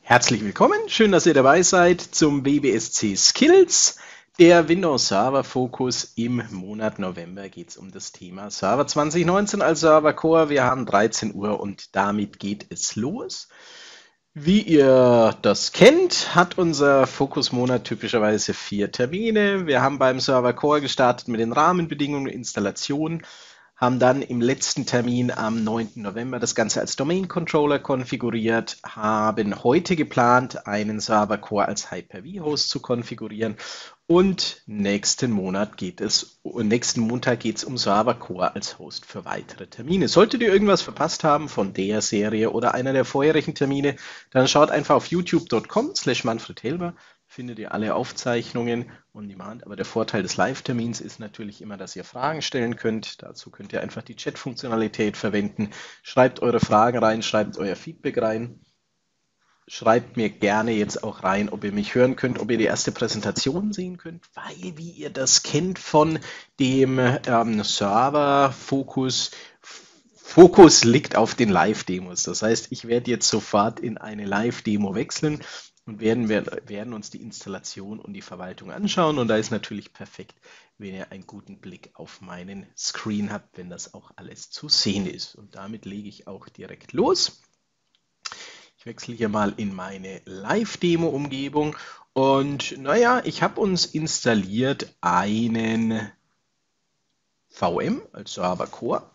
Herzlich willkommen, schön, dass ihr dabei seid zum WBSC Skills. Der Windows Server Fokus im Monat November geht es um das Thema Server 2019 als Server Core. Wir haben 13 Uhr und damit geht es los. Wie ihr das kennt, hat unser Fokusmonat typischerweise 4 Termine. Wir haben beim Server Core gestartet mit den Rahmenbedingungen und Installationen, haben dann im letzten Termin am 9. November das Ganze als Domain Controller konfiguriert, haben heute geplant, einen Server Core als Hyper-V-Host zu konfigurieren und nächsten Montag geht es um Server Core als Host für weitere Termine. Solltet ihr irgendwas verpasst haben von der Serie oder einer der vorherigen Termine, dann schaut einfach auf youtube.com/manfredhelber. Findet ihr alle Aufzeichnungen on demand. Aber der Vorteil des Live-Termins ist natürlich immer, dass ihr Fragen stellen könnt. Dazu könnt ihr einfach die Chat-Funktionalität verwenden. Schreibt eure Fragen rein, schreibt euer Feedback rein. Schreibt mir gerne jetzt auch rein, ob ihr mich hören könnt, ob ihr die erste Präsentation sehen könnt, weil, wie ihr das kennt von dem Server-Fokus, Fokus liegt auf den Live-Demos. Das heißt, ich werde jetzt sofort in eine Live-Demo wechseln und werden uns die Installation und die Verwaltung anschauen. Und da ist natürlich perfekt, wenn ihr einen guten Blick auf meinen Screen habt, wenn das auch alles zu sehen ist. Und damit lege ich auch direkt los. Ich wechsle hier mal in meine Live-Demo-Umgebung. Und naja, ich habe uns installiert einen VM als Server Core.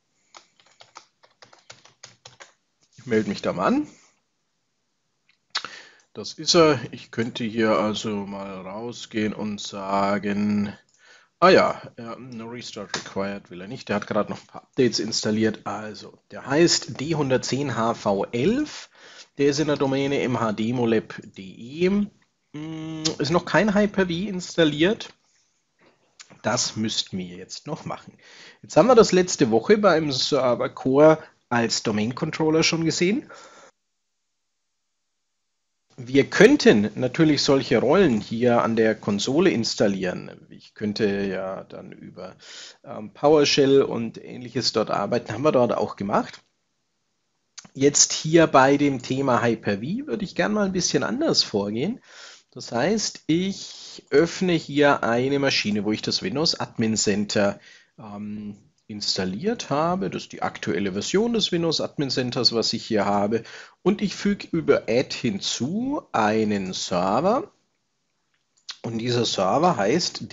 Ich melde mich da mal an. Das ist er. Ich könnte hier also mal rausgehen und sagen, no Restart required will er nicht. Der hat gerade noch ein paar Updates installiert. Also, der heißt D110HV11. Der ist in der Domäne mhdemolab.de. Ist noch kein Hyper-V installiert. Das müssten wir jetzt noch machen. Jetzt haben wir das letzte Woche beim Server Core als Domain Controller schon gesehen. Wir könnten natürlich solche Rollen hier an der Konsole installieren. Ich könnte ja dann über PowerShell und ähnliches dort arbeiten, haben wir dort auch gemacht. Jetzt hier bei dem Thema Hyper-V würde ich gerne mal ein bisschen anders vorgehen. Das heißt, ich öffne hier eine Maschine, wo ich das Windows Admin Center installiert habe. Das ist die aktuelle Version des Windows Admin Centers, was ich hier habe. Und ich füge über Add hinzu einen Server. Und dieser Server heißt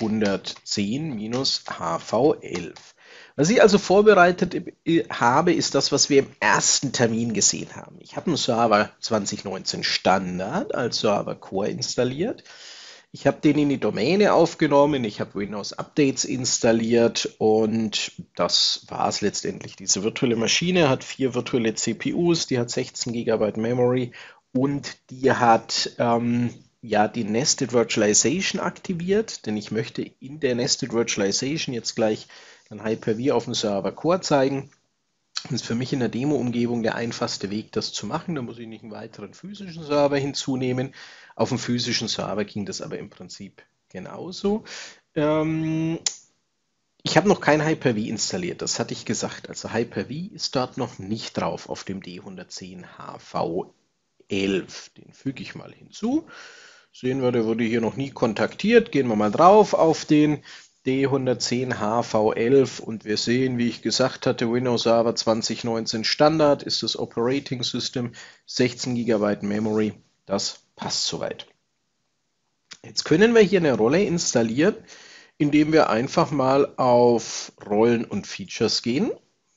D110-HV11. Was ich also vorbereitet habe, ist das, was wir im ersten Termin gesehen haben. Ich habe einen Server 2019 Standard als Server Core installiert. Ich habe den in die Domäne aufgenommen, ich habe Windows Updates installiert und das war es letztendlich. Diese virtuelle Maschine hat 4 virtuelle CPUs, die hat 16 GB Memory und die hat die Nested Virtualization aktiviert, denn ich möchte in der Nested Virtualization jetzt gleich ein Hyper-V auf dem Server Core zeigen. Das ist für mich in der Demo-Umgebung der einfachste Weg, das zu machen. Da muss ich nicht einen weiteren physischen Server hinzunehmen. Auf dem physischen Server ging das aber im Prinzip genauso. Ich habe noch kein Hyper-V installiert, das hatte ich gesagt. Also Hyper-V ist dort noch nicht drauf auf dem D110HV11. Den füge ich mal hinzu. Sehen wir, der wurde hier noch nie kontaktiert. Gehen wir mal drauf auf den D110HV11 und wir sehen, wie ich gesagt hatte, Windows Server 2019 Standard ist das Operating System, 16 GB Memory, das passt soweit. Jetzt können wir hier eine Rolle installieren, indem wir einfach mal auf Rollen und Features gehen.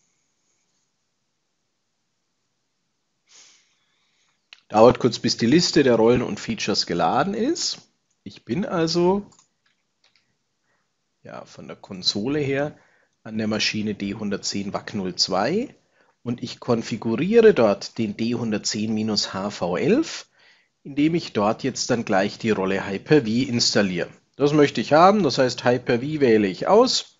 Dauert kurz, bis die Liste der Rollen und Features geladen ist. Ich bin also von der Konsole her an der Maschine D110 WAC02 und ich konfiguriere dort den D110-HV11, indem ich dort jetzt dann gleich die Rolle Hyper-V installiere. Das möchte ich haben, das heißt Hyper-V wähle ich aus.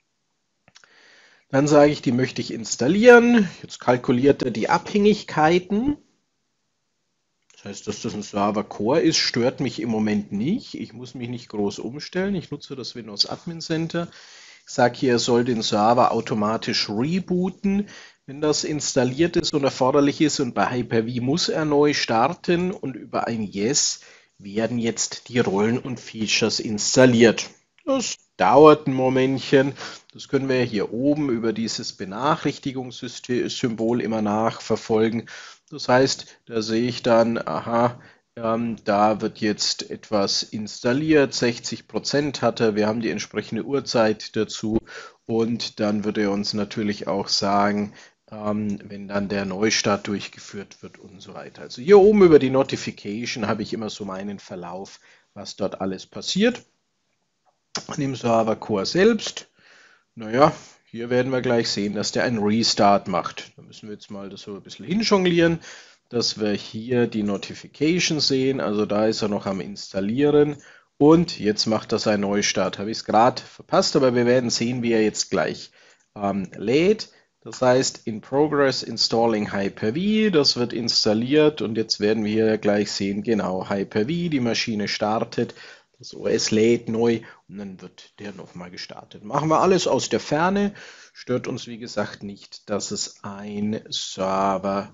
Dann sage ich, die möchte ich installieren. Jetzt kalkuliert er die Abhängigkeiten. Das heißt, dass das ein Server Core ist, stört mich im Moment nicht. Ich muss mich nicht groß umstellen. Ich nutze das Windows Admin Center. Ich sage hier, er soll den Server automatisch rebooten, wenn das installiert ist und erforderlich ist. Und bei Hyper-V muss er neu starten und über ein Yes werden jetzt die Rollen und Features installiert. Das dauert ein Momentchen. Das können wir hier oben über dieses Benachrichtigungssymbol immer nachverfolgen. Das heißt, da sehe ich dann, aha, da wird jetzt etwas installiert, 60% hat er, wir haben die entsprechende Uhrzeit dazu und dann wird er uns natürlich auch sagen, wenn dann der Neustart durchgeführt wird und so weiter. Also hier oben über die Notification habe ich immer so meinen Verlauf, was dort alles passiert. Und im Server Core selbst, naja, hier werden wir gleich sehen, dass der einen Restart macht. Da müssen wir jetzt mal das so ein bisschen hinjonglieren, dass wir hier die Notification sehen. Also da ist er noch am Installieren. Und jetzt macht er seinen Neustart. Habe ich es gerade verpasst, aber wir werden sehen, wie er jetzt gleich lädt. Das heißt, in Progress Installing Hyper-V, das wird installiert und jetzt werden wir hier gleich sehen, genau, Hyper-V, die Maschine startet, das OS lädt neu und dann wird der nochmal gestartet. Machen wir alles aus der Ferne, stört uns wie gesagt nicht, dass es ein Server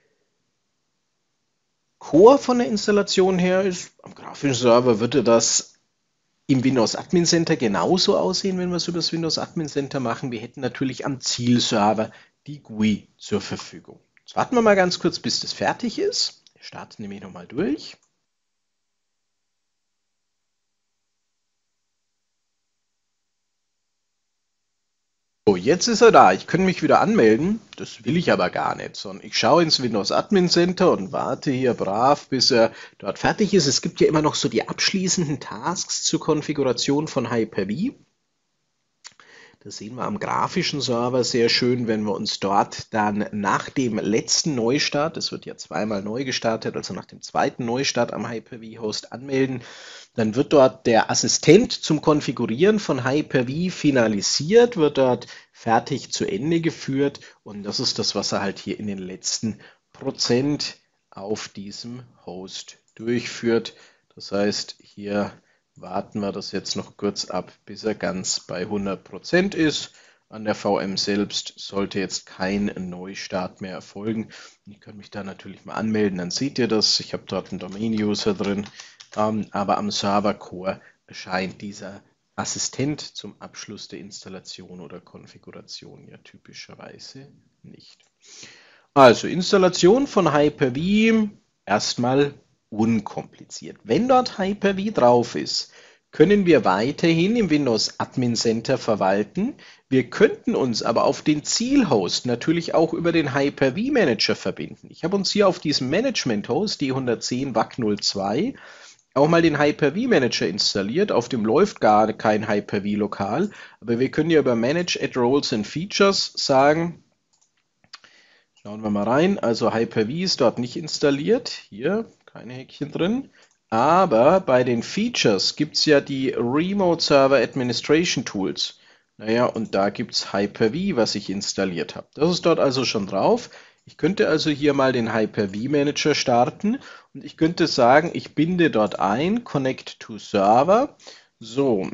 Core von der Installation her ist. Am grafischen Server würde das im Windows Admin Center genauso aussehen, wenn wir es über das Windows Admin Center machen. Wir hätten natürlich am Zielserver die GUI zur Verfügung. Jetzt warten wir mal ganz kurz, bis das fertig ist. Ich starte nämlich nochmal durch. So, jetzt ist er da. Ich kann mich wieder anmelden. Das will ich aber gar nicht, sondern ich schaue ins Windows Admin Center und warte hier brav, bis er dort fertig ist. Es gibt ja immer noch so die abschließenden Tasks zur Konfiguration von Hyper-V. Das sehen wir am grafischen Server sehr schön, wenn wir uns dort dann nach dem letzten Neustart, es wird ja zweimal neu gestartet, also nach dem zweiten Neustart am Hyper-V-Host anmelden, dann wird dort der Assistent zum Konfigurieren von Hyper-V finalisiert, wird dort fertig zu Ende geführt und das ist das, was er halt hier in den letzten Prozent auf diesem Host durchführt. Das heißt, hier warten wir das jetzt noch kurz ab, bis er ganz bei 100% ist. An der VM selbst sollte jetzt kein Neustart mehr erfolgen. Ich kann mich da natürlich mal anmelden, dann seht ihr das. Ich habe dort einen Domain-User drin, aber am Server Core erscheint dieser Assistent zum Abschluss der Installation oder Konfiguration ja typischerweise nicht. Also Installation von Hyper-V erstmal unkompliziert. Wenn dort Hyper-V drauf ist, können wir weiterhin im Windows Admin Center verwalten. Wir könnten uns aber auf den Zielhost natürlich auch über den Hyper-V Manager verbinden. Ich habe uns hier auf diesem Management-Host, die 110 WAC 02, auch mal den Hyper-V Manager installiert. Auf dem läuft gar kein Hyper-V lokal, aber wir können ja über Manage Add Roles and Features sagen, schauen wir mal rein, also Hyper-V ist dort nicht installiert, hier keine Häkchen drin, aber bei den Features gibt es ja die Remote Server Administration Tools. Naja, und da gibt es Hyper-V, was ich installiert habe. Das ist dort also schon drauf. Ich könnte also hier mal den Hyper-V Manager starten und ich könnte sagen, ich binde dort ein, Connect to Server, so,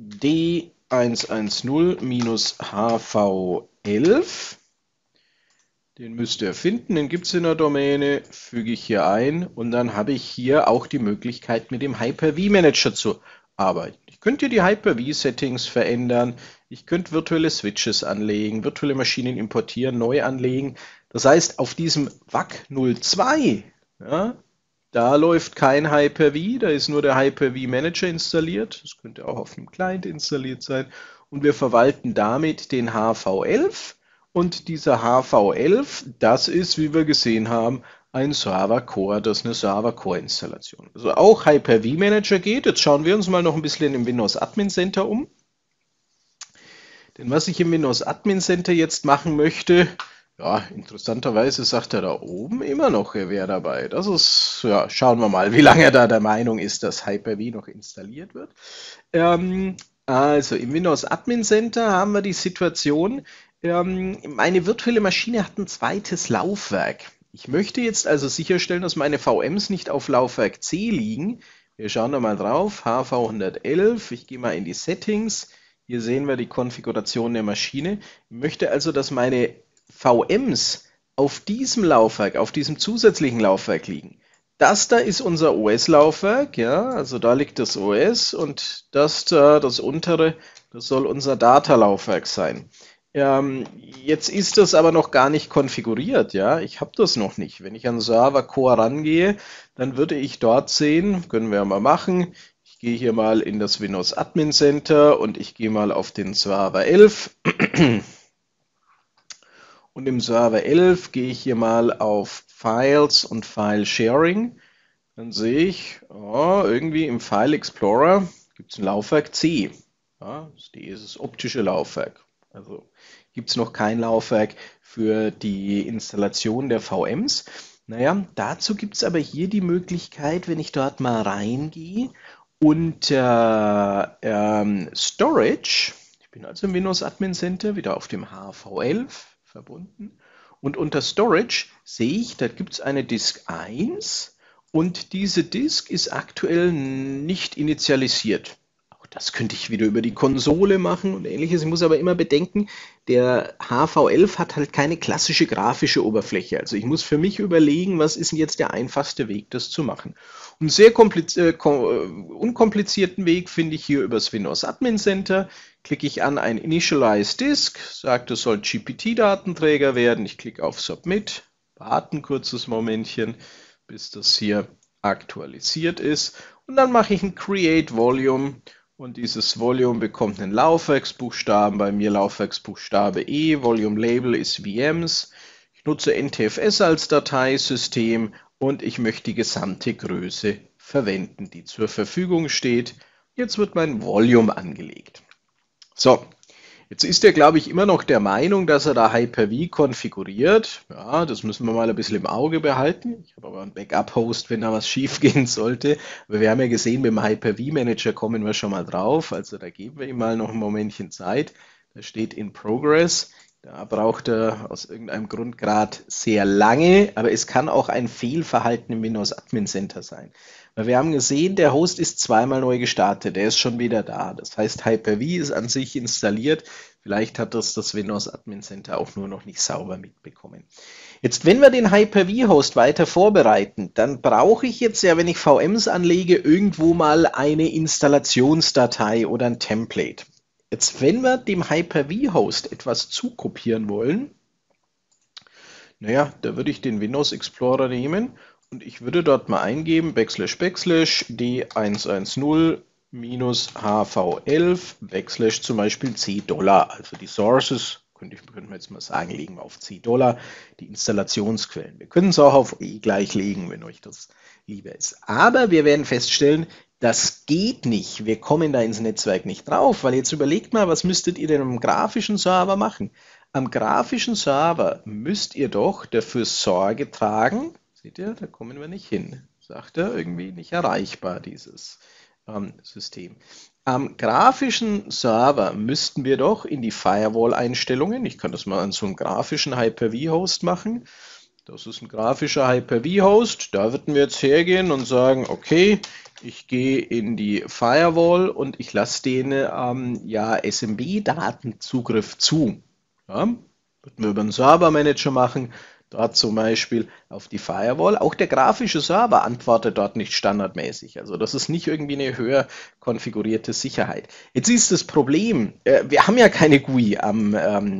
D110-HV11. Den müsst ihr finden, den gibt es in der Domäne, füge ich hier ein und dann habe ich hier auch die Möglichkeit, mit dem Hyper-V Manager zu arbeiten. Ich könnte die Hyper-V Settings verändern, ich könnte virtuelle Switches anlegen, virtuelle Maschinen importieren, neu anlegen. Das heißt, auf diesem WAC 02, ja, da läuft kein Hyper-V, da ist nur der Hyper-V Manager installiert. Das könnte auch auf einem Client installiert sein. Und wir verwalten damit den HV11. Und dieser HV11, das ist, wie wir gesehen haben, ein Server Core, das ist eine Server Core Installation. Also auch Hyper-V Manager geht. Jetzt schauen wir uns mal noch ein bisschen im Windows Admin Center um. Denn was ich im Windows Admin Center jetzt machen möchte, ja, interessanterweise sagt er da oben immer noch, er wäre dabei. Das ist, ja, schauen wir mal, wie lange er da der Meinung ist, dass Hyper-V noch installiert wird. Also im Windows Admin Center haben wir die Situation, meine virtuelle Maschine hat ein zweites Laufwerk. Ich möchte jetzt also sicherstellen, dass meine VMs nicht auf Laufwerk C liegen. Wir schauen da mal drauf, HV111, ich gehe mal in die Settings, Hier sehen wir die Konfiguration der Maschine. Ich möchte also, dass meine VMs auf diesem Laufwerk, auf diesem zusätzlichen Laufwerk liegen. Das da ist unser OS-Laufwerk, ja, also da liegt das OS und das da, das untere, das soll unser Data-Laufwerk sein. Jetzt ist das aber noch gar nicht konfiguriert, ja, ich habe das noch nicht. Wenn ich an Server Core rangehe, dann würde ich dort sehen, können wir mal machen, ich gehe hier mal in das Windows Admin Center und ich gehe mal auf den Server 11. Und im Server 11 gehe ich hier mal auf Files und File Sharing. Dann sehe ich, oh, irgendwie im File Explorer gibt es ein Laufwerk C. Ja, das ist dieses optische Laufwerk. Also gibt es noch kein Laufwerk für die Installation der VMs. Naja, dazu gibt es aber hier die Möglichkeit, wenn ich dort mal reingehe und Storage, ich bin also im Windows Admin Center, wieder auf dem HV11 verbunden. Und unter Storage sehe ich, da gibt es eine Disk 1 und diese Disk ist aktuell nicht initialisiert. Auch das könnte ich wieder über die Konsole machen und ähnliches. Ich muss aber immer bedenken, der HV11 hat halt keine klassische grafische Oberfläche. Also ich muss für mich überlegen, was ist denn jetzt der einfachste Weg, das zu machen. Einen sehr unkomplizierten Weg finde ich hier übers Windows Admin Center. Klicke ich an ein Initialize Disk, sagt, es soll GPT-Datenträger werden. Ich klicke auf Submit, warte ein kurzes Momentchen, bis das hier aktualisiert ist. Und dann mache ich ein Create Volume und dieses Volume bekommt einen Laufwerksbuchstaben, bei mir Laufwerksbuchstabe E, Volume Label ist VMs. Ich nutze NTFS als Dateisystem und ich möchte die gesamte Größe verwenden, die zur Verfügung steht. Jetzt wird mein Volume angelegt. So, jetzt ist er, glaube ich, immer noch der Meinung, dass er da Hyper-V konfiguriert. Ja, das müssen wir mal ein bisschen im Auge behalten. Ich habe aber einen Backup-Host, wenn da was schief gehen sollte. Aber wir haben ja gesehen, beim Hyper-V-Manager kommen wir schon mal drauf. Also da geben wir ihm mal noch ein Momentchen Zeit. Da steht in Progress. Da braucht er aus irgendeinem Grund gerade sehr lange, aber es kann auch ein Fehlverhalten im Windows Admin Center sein. Weil wir haben gesehen, der Host ist zweimal neu gestartet, der ist schon wieder da. Das heißt, Hyper-V ist an sich installiert. Vielleicht hat das Windows Admin Center auch nur noch nicht sauber mitbekommen. Jetzt, wenn wir den Hyper-V-Host weiter vorbereiten, dann brauche ich jetzt ja, wenn ich VMs anlege, irgendwo mal eine Installationsdatei oder ein Template. Jetzt, wenn wir dem Hyper-V-Host etwas zukopieren wollen, naja, da würde ich den Windows Explorer nehmen und ich würde dort mal eingeben, //d110 -hv11 zum Beispiel $10. Also die Sources, könnten wir jetzt mal sagen, legen wir auf $10, die Installationsquellen. Wir können es auch auf E gleich legen, wenn euch das lieber ist. Aber wir werden feststellen, das geht nicht. Wir kommen da ins Netzwerk nicht drauf, weil jetzt überlegt mal, was müsstet ihr denn am grafischen Server machen? Am grafischen Server müsst ihr doch dafür Sorge tragen, seht ihr, da kommen wir nicht hin, sagt er, irgendwie nicht erreichbar, dieses System. Am grafischen Server müssten wir doch in die Firewall-Einstellungen, ich kann das mal an so einem grafischen Hyper-V-Host machen, das ist ein grafischer Hyper-V-Host, da würden wir jetzt hergehen und sagen, okay, ich gehe in die Firewall und ich lasse denen ja SMB-Datenzugriff zu. Ja, würden wir über den Server-Manager machen, dort zum Beispiel auf die Firewall. Auch der grafische Server antwortet dort nicht standardmäßig. Also das ist nicht irgendwie eine höher konfigurierte Sicherheit. Jetzt ist das Problem, wir haben ja keine GUI am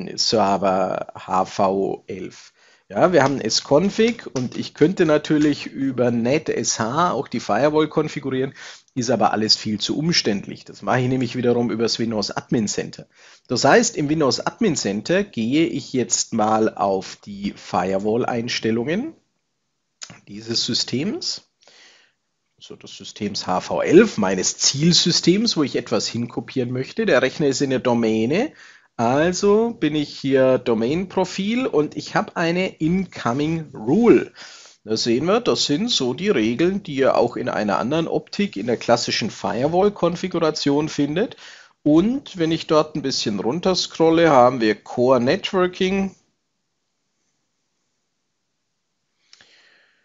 Server HV11. Ja, wir haben sconfig und ich könnte natürlich über netsh auch die Firewall konfigurieren, ist aber alles viel zu umständlich. Das mache ich nämlich wiederum übers Windows Admin Center. Das heißt, im Windows Admin Center gehe ich jetzt mal auf die Firewall-Einstellungen dieses Systems, also des Systems HV11, meines Zielsystems, wo ich etwas hinkopieren möchte. Der Rechner ist in der Domäne. Also bin ich hier Domain-Profil und ich habe eine Incoming Rule. Da sehen wir, das sind so die Regeln, die ihr auch in einer anderen Optik in der klassischen Firewall-Konfiguration findet. Und wenn ich dort ein bisschen runter scrolle, haben wir Core Networking.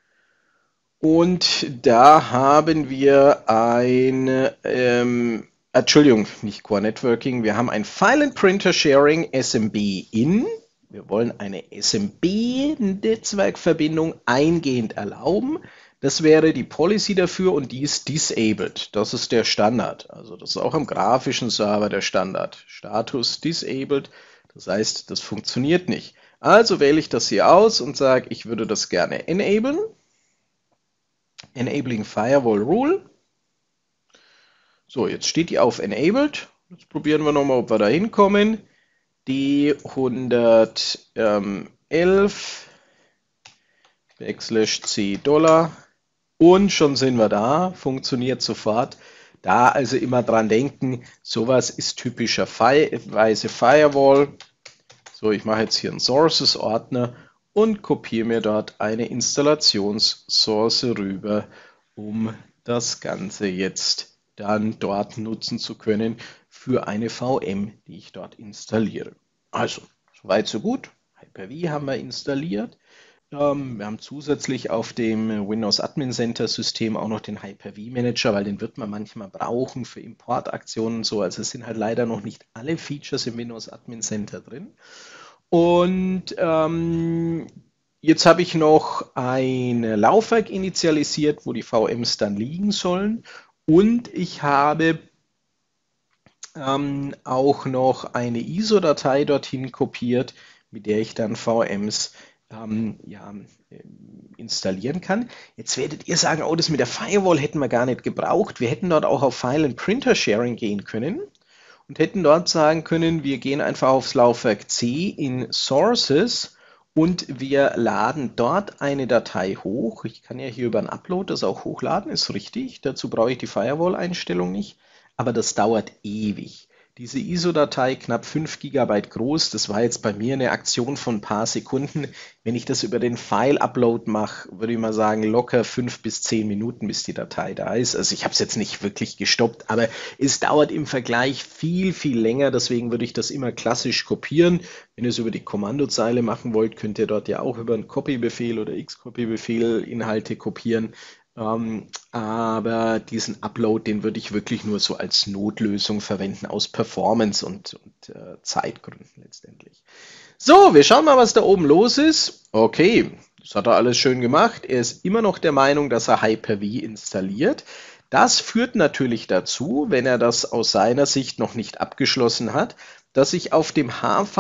Und da haben wir ein Entschuldigung, nicht Core Networking, wir haben ein File and Printer Sharing SMB in. Wir wollen eine SMB-Netzwerkverbindung eingehend erlauben. Das wäre die Policy dafür und die ist disabled. Das ist der Standard. Also das ist auch am grafischen Server der Standard. Status disabled. Das heißt, das funktioniert nicht. Also wähle ich das hier aus und sage, ich würde das gerne enablen. Enabling Firewall Rule. So, jetzt steht die auf enabled. Jetzt probieren wir nochmal, ob wir da hinkommen. Die 111 /c $. Und schon sind wir da, funktioniert sofort. Da also immer dran denken, sowas ist typischerweise Firewall. So, ich mache jetzt hier einen Sources-Ordner und kopiere mir dort eine Installationssource rüber, um das Ganze jetzt dann dort nutzen zu können für eine VM, die ich dort installiere. Also, soweit so gut. Hyper-V haben wir installiert. Wir haben zusätzlich auf dem Windows Admin Center System auch noch den Hyper-V Manager, weil den wird man manchmal brauchen für Importaktionen und so. Also es sind halt leider noch nicht alle Features im Windows Admin Center drin. Und jetzt habe ich noch ein Laufwerk initialisiert, wo die VMs dann liegen sollen. Und ich habe auch noch eine ISO-Datei dorthin kopiert, mit der ich dann VMs installieren kann. Jetzt werdet ihr sagen, oh, das mit der Firewall hätten wir gar nicht gebraucht. Wir hätten dort auch auf File and Printer Sharing gehen können und hätten dort sagen können, wir gehen einfach aufs Laufwerk C in Sources und wir laden dort eine Datei hoch. Ich kann ja hier über ein Upload das auch hochladen, ist richtig. Dazu brauche ich die Firewall-Einstellung nicht, aber das dauert ewig. Diese ISO-Datei, knapp 5 GB groß, das war jetzt bei mir eine Aktion von ein paar Sekunden. Wenn ich das über den File-Upload mache, würde ich mal sagen, locker 5 bis 10 Minuten, bis die Datei da ist. Also ich habe es jetzt nicht wirklich gestoppt, aber es dauert im Vergleich viel, viel länger. Deswegen würde ich das immer klassisch kopieren. Wenn ihr es über die Kommandozeile machen wollt, könnt ihr dort ja auch über einen Copy-Befehl oder X-Copy-Befehl Inhalte kopieren. Aber diesen Upload, den würde ich wirklich nur so als Notlösung verwenden aus Performance und Zeitgründen letztendlich. So, wir schauen mal, was da oben los ist. Okay, das hat er alles schön gemacht. Er ist immer noch der Meinung, dass er Hyper-V installiert. Das führt natürlich dazu, wenn er das aus seiner Sicht noch nicht abgeschlossen hat, dass ich auf dem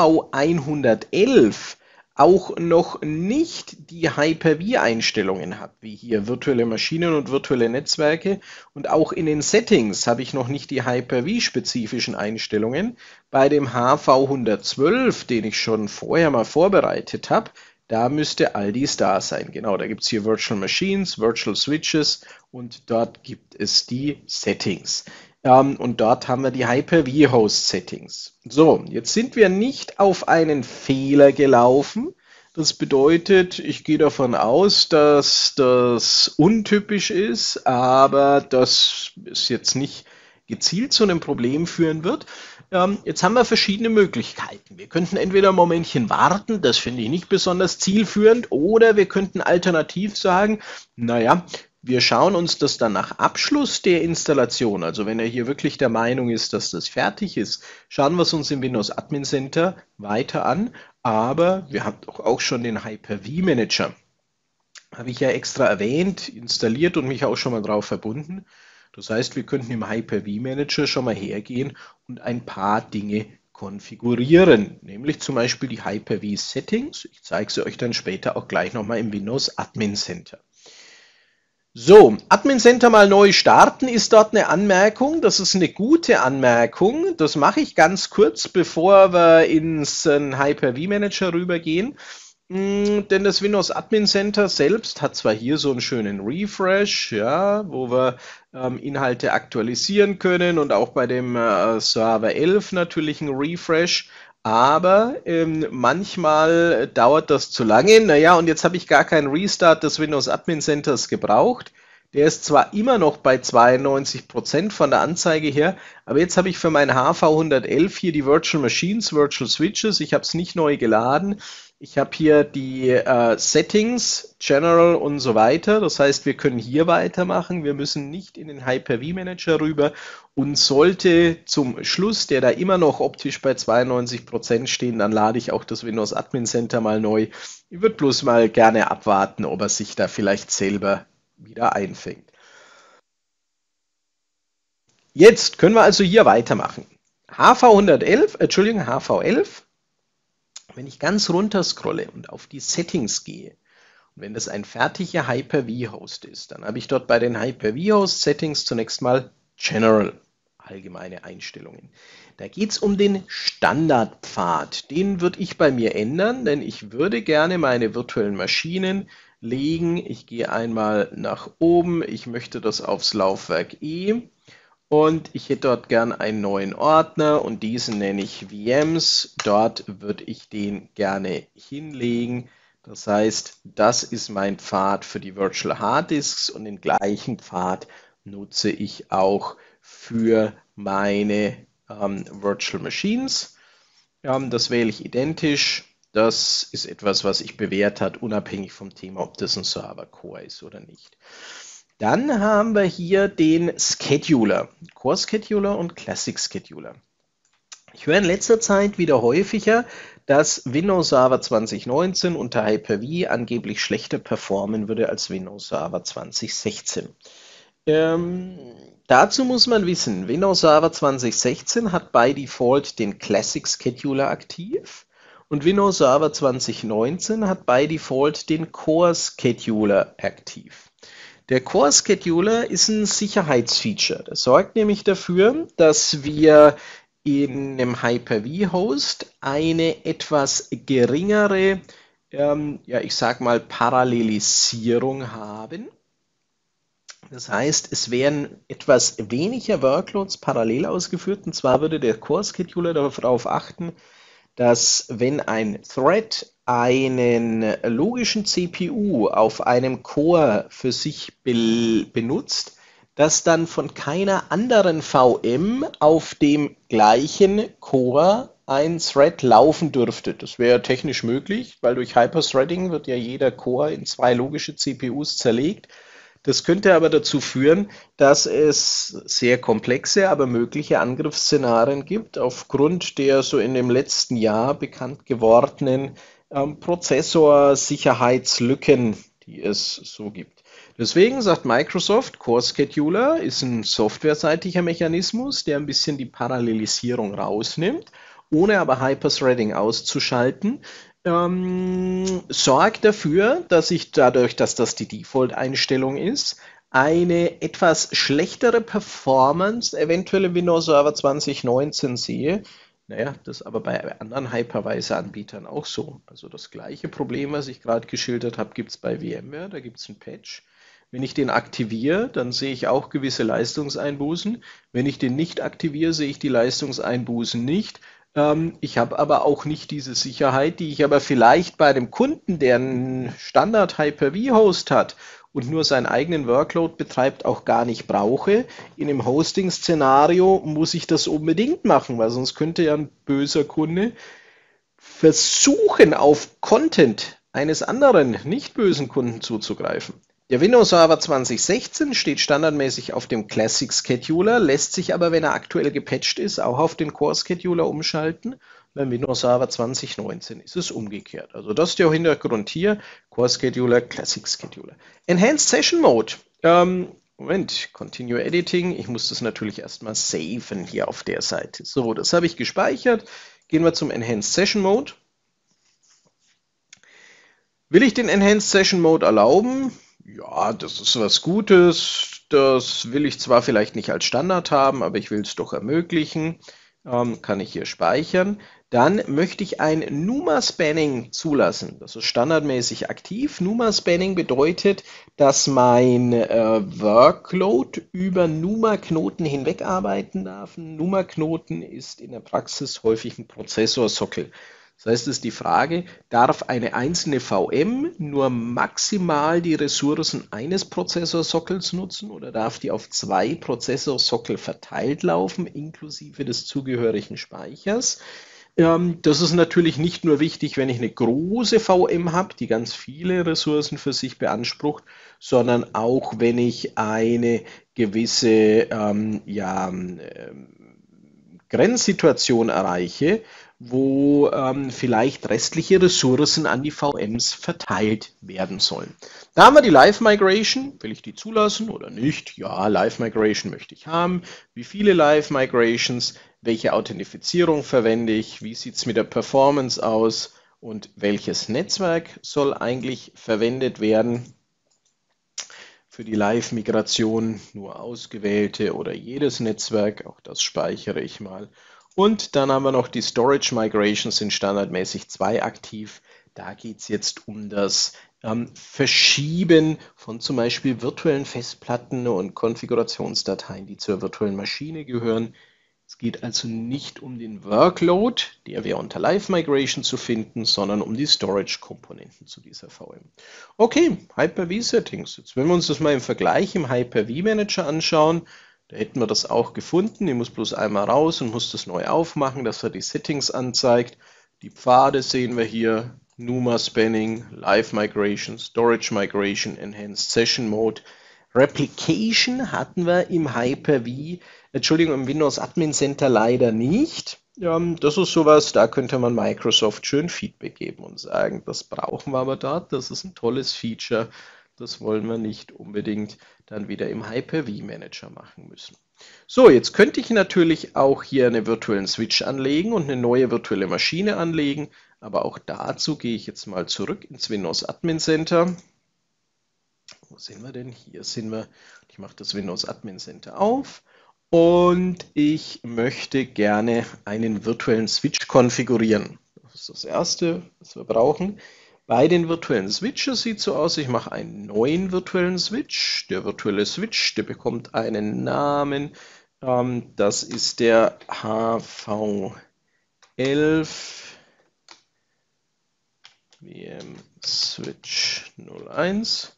HV111 auch noch nicht die Hyper-V-Einstellungen habe, wie hier virtuelle Maschinen und virtuelle Netzwerke. Und auch in den Settings habe ich noch nicht die Hyper-V-spezifischen Einstellungen. Bei dem HV112, den ich schon vorher mal vorbereitet habe, da müsste all dies da sein. Genau, da gibt es hier Virtual Machines, Virtual Switches und dort gibt es die Settings. Und dort haben wir die Hyper-V-Host-Settings. So, jetzt sind wir nicht auf einen Fehler gelaufen. Das bedeutet, ich gehe davon aus, dass das untypisch ist, aber dass es jetzt nicht gezielt zu einem Problem führen wird. Jetzt haben wir verschiedene Möglichkeiten. Wir könnten entweder ein Momentchen warten, das finde ich nicht besonders zielführend, oder wir könnten alternativ sagen, naja, wir schauen uns das dann nach Abschluss der Installation, also wenn er hier wirklich der Meinung ist, dass das fertig ist, schauen wir es uns im Windows Admin Center weiter an, aber wir haben doch auch schon den Hyper-V Manager. Habe ich ja extra erwähnt, installiert und mich auch schon mal drauf verbunden. Das heißt, wir könnten im Hyper-V Manager schon mal hergehen und ein paar Dinge konfigurieren, nämlich zum Beispiel die Hyper-V Settings. Ich zeige sie euch dann später auch gleich nochmal im Windows Admin Center. So, Admin Center mal neu starten, ist dort eine Anmerkung. Das ist eine gute Anmerkung. Das mache ich ganz kurz, bevor wir ins Hyper-V Manager rübergehen. Denn das Windows Admin Center selbst hat zwar hier so einen schönen Refresh, ja, wo wir Inhalte aktualisieren können und auch bei dem Server 11 natürlich einen Refresh. Aber manchmal dauert das zu lange. Naja, und jetzt habe ich gar keinen Restart des Windows Admin Centers gebraucht. Der ist zwar immer noch bei 92% von der Anzeige her, aber jetzt habe ich für mein HV111 hier die Virtual Machines, Virtual Switches. Ich habe es nicht neu geladen. Ich habe hier die Settings, General und so weiter. Das heißt, wir können hier weitermachen. Wir müssen nicht in den Hyper-V Manager rüber. Und sollte zum Schluss, der da immer noch optisch bei 92% stehen, dann lade ich auch das Windows Admin Center mal neu. Ich würde bloß mal gerne abwarten, ob er sich da vielleicht selber wieder einfängt. Jetzt können wir also hier weitermachen. HV11. Wenn ich ganz runter scrolle und auf die Settings gehe, und wenn das ein fertiger Hyper-V-Host ist, dann habe ich dort bei den Hyper-V-Host-Settings zunächst mal General, allgemeine Einstellungen. Da geht es um den Standardpfad. Den würde ich bei mir ändern, denn ich würde gerne meine virtuellen Maschinen legen. Ich gehe einmal nach oben. Ich möchte das aufs Laufwerk E. Und ich hätte dort gern einen neuen Ordner und diesen nenne ich VMs. Dort würde ich den gerne hinlegen. Das heißt, das ist mein Pfad für die Virtual Hard Disks und den gleichen Pfad nutze ich auch für meine Virtual Machines. Das wähle ich identisch. Das ist etwas, was sich bewährt hat, unabhängig vom Thema, ob das ein Server-Core ist oder nicht. Dann haben wir hier den Scheduler, Core Scheduler und Classic Scheduler. Ich höre in letzter Zeit wieder häufiger, dass Windows Server 2019 unter Hyper-V angeblich schlechter performen würde als Windows Server 2016. Dazu muss man wissen, Windows Server 2016 hat by Default den Classic Scheduler aktiv und Windows Server 2019 hat by Default den Core Scheduler aktiv. Der Core Scheduler ist ein Sicherheitsfeature. Das sorgt nämlich dafür, dass wir in einem Hyper-V-Host eine etwas geringere, ich sag mal, Parallelisierung haben. Das heißt, es werden etwas weniger Workloads parallel ausgeführt. Und zwar würde der Core Scheduler darauf achten, dass wenn ein Thread einen logischen CPU auf einem Core für sich benutzt, dass dann von keiner anderen VM auf dem gleichen Core ein Thread laufen dürfte. Das wäre technisch möglich, weil durch Hyper-Threading wird ja jeder Core in 2 logische CPUs zerlegt. Das könnte aber dazu führen, dass es sehr komplexe, aber mögliche Angriffsszenarien gibt, aufgrund der so in dem letzten Jahr bekannt gewordenen Prozessorsicherheitslücken, die es so gibt. Deswegen sagt Microsoft, Core Scheduler ist ein softwareseitiger Mechanismus, der ein bisschen die Parallelisierung rausnimmt, ohne aber Hyper-Threading auszuschalten. Sorgt dafür, dass ich dadurch, dass das die Default-Einstellung ist, eine etwas schlechtere Performance eventuell im Windows Server 2019 sehe. Naja, das ist aber bei anderen Hypervisor-Anbietern auch so. Also das gleiche Problem, was ich gerade geschildert habe, gibt es bei VMware. Da gibt es einen Patch. Wenn ich den aktiviere, dann sehe ich auch gewisse Leistungseinbußen. Wenn ich den nicht aktiviere, sehe ich die Leistungseinbußen nicht. Ich habe aber auch nicht diese Sicherheit, die ich aber vielleicht bei dem Kunden, der einen Standard Hyper-V-Host hat und nur seinen eigenen Workload betreibt, auch gar nicht brauche. In einem Hosting-Szenario muss ich das unbedingt machen, weil sonst könnte ja ein böser Kunde versuchen, auf Content eines anderen, nicht bösen Kunden zuzugreifen. Der Windows Server 2016 steht standardmäßig auf dem Classic Scheduler, lässt sich aber, wenn er aktuell gepatcht ist, auch auf den Core Scheduler umschalten. Beim Windows Server 2019 ist es umgekehrt. Also das ist der Hintergrund hier, Core Scheduler, Classic Scheduler. Enhanced Session Mode. Moment, Continue Editing. Ich muss das natürlich erstmal saven hier auf der Seite. So, das habe ich gespeichert. Gehen wir zum Enhanced Session Mode. Will ich den Enhanced Session Mode erlauben? Ja, das ist was Gutes. Das will ich zwar vielleicht nicht als Standard haben, aber ich will es doch ermöglichen. Kann ich hier speichern. Dann möchte ich ein NUMA-Spanning zulassen. Das ist standardmäßig aktiv. NUMA-Spanning bedeutet, dass mein Workload über NUMA-Knoten hinweg arbeiten darf. Ein NUMA-Knoten ist in der Praxis häufig ein Prozessorsockel. Das heißt, es ist die Frage, darf eine einzelne VM nur maximal die Ressourcen eines Prozessorsockels nutzen oder darf die auf 2 Prozessorsockel verteilt laufen, inklusive des zugehörigen Speichers? Das ist natürlich nicht nur wichtig, wenn ich eine große VM habe, die ganz viele Ressourcen für sich beansprucht, sondern auch, wenn ich eine gewisse Grenzsituation erreiche, wo vielleicht restliche Ressourcen an die VMs verteilt werden sollen. Da haben wir die Live Migration. Will ich die zulassen oder nicht? Ja, Live Migration möchte ich haben. Wie viele Live Migrations? Welche Authentifizierung verwende ich? Wie sieht es mit der Performance aus? Und welches Netzwerk soll eigentlich verwendet werden? Für die Live-Migration nur ausgewählte oder jedes Netzwerk, auch das speichere ich mal. Und dann haben wir noch die Storage Migrations, sind standardmäßig 2 aktiv. Da geht es jetzt um das Verschieben von zum Beispiel virtuellen Festplatten und Konfigurationsdateien, die zur virtuellen Maschine gehören. Es geht also nicht um den Workload, der wäre unter Live Migration zu finden, sondern um die Storage-Komponenten zu dieser VM. Okay, Hyper-V-Settings. Jetzt, wenn wir uns das mal im Vergleich im Hyper-V-Manager anschauen, da hätten wir das auch gefunden. Ich muss bloß einmal raus und muss das neu aufmachen, dass er die Settings anzeigt. Die Pfade sehen wir hier. NUMA Spanning, Live Migration, Storage Migration, Enhanced Session Mode. Replication hatten wir im im Windows Admin Center leider nicht. Das ist sowas, da könnte man Microsoft schön Feedback geben und sagen, das brauchen wir aber dort, das ist ein tolles Feature, das wollen wir nicht unbedingt dann wieder im Hyper-V-Manager machen müssen. So, jetzt könnte ich natürlich auch hier einen virtuellen Switch anlegen und eine neue virtuelle Maschine anlegen, aber auch dazu gehe ich jetzt mal zurück ins Windows Admin Center. Wo sind wir denn? Hier sind wir. Ich mache das Windows Admin Center auf und ich möchte gerne einen virtuellen Switch konfigurieren. Das ist das Erste, was wir brauchen. Bei den virtuellen Switches sieht es so aus, ich mache einen neuen virtuellen Switch. Der virtuelle Switch, der bekommt einen Namen. Das ist der HV11 VM Switch 01.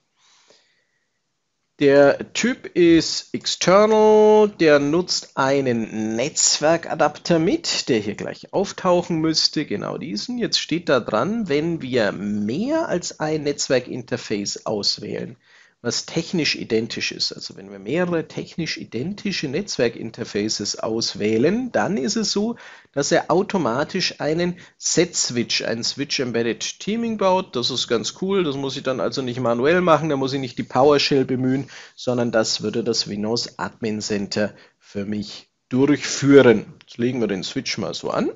Der Typ ist external, der nutzt einen Netzwerkadapter mit, der hier gleich auftauchen müsste, genau diesen. Jetzt steht da dran, wenn wir mehr als ein Netzwerkinterface auswählen, was technisch identisch ist, also wenn wir mehrere technisch identische Netzwerkinterfaces auswählen, dann ist es so, dass er automatisch einen Set-Switch, einen Switch-Embedded Teaming baut. Das ist ganz cool, das muss ich dann also nicht manuell machen, da muss ich nicht die PowerShell bemühen, sondern das würde das Windows Admin Center für mich durchführen. Jetzt legen wir den Switch mal so an.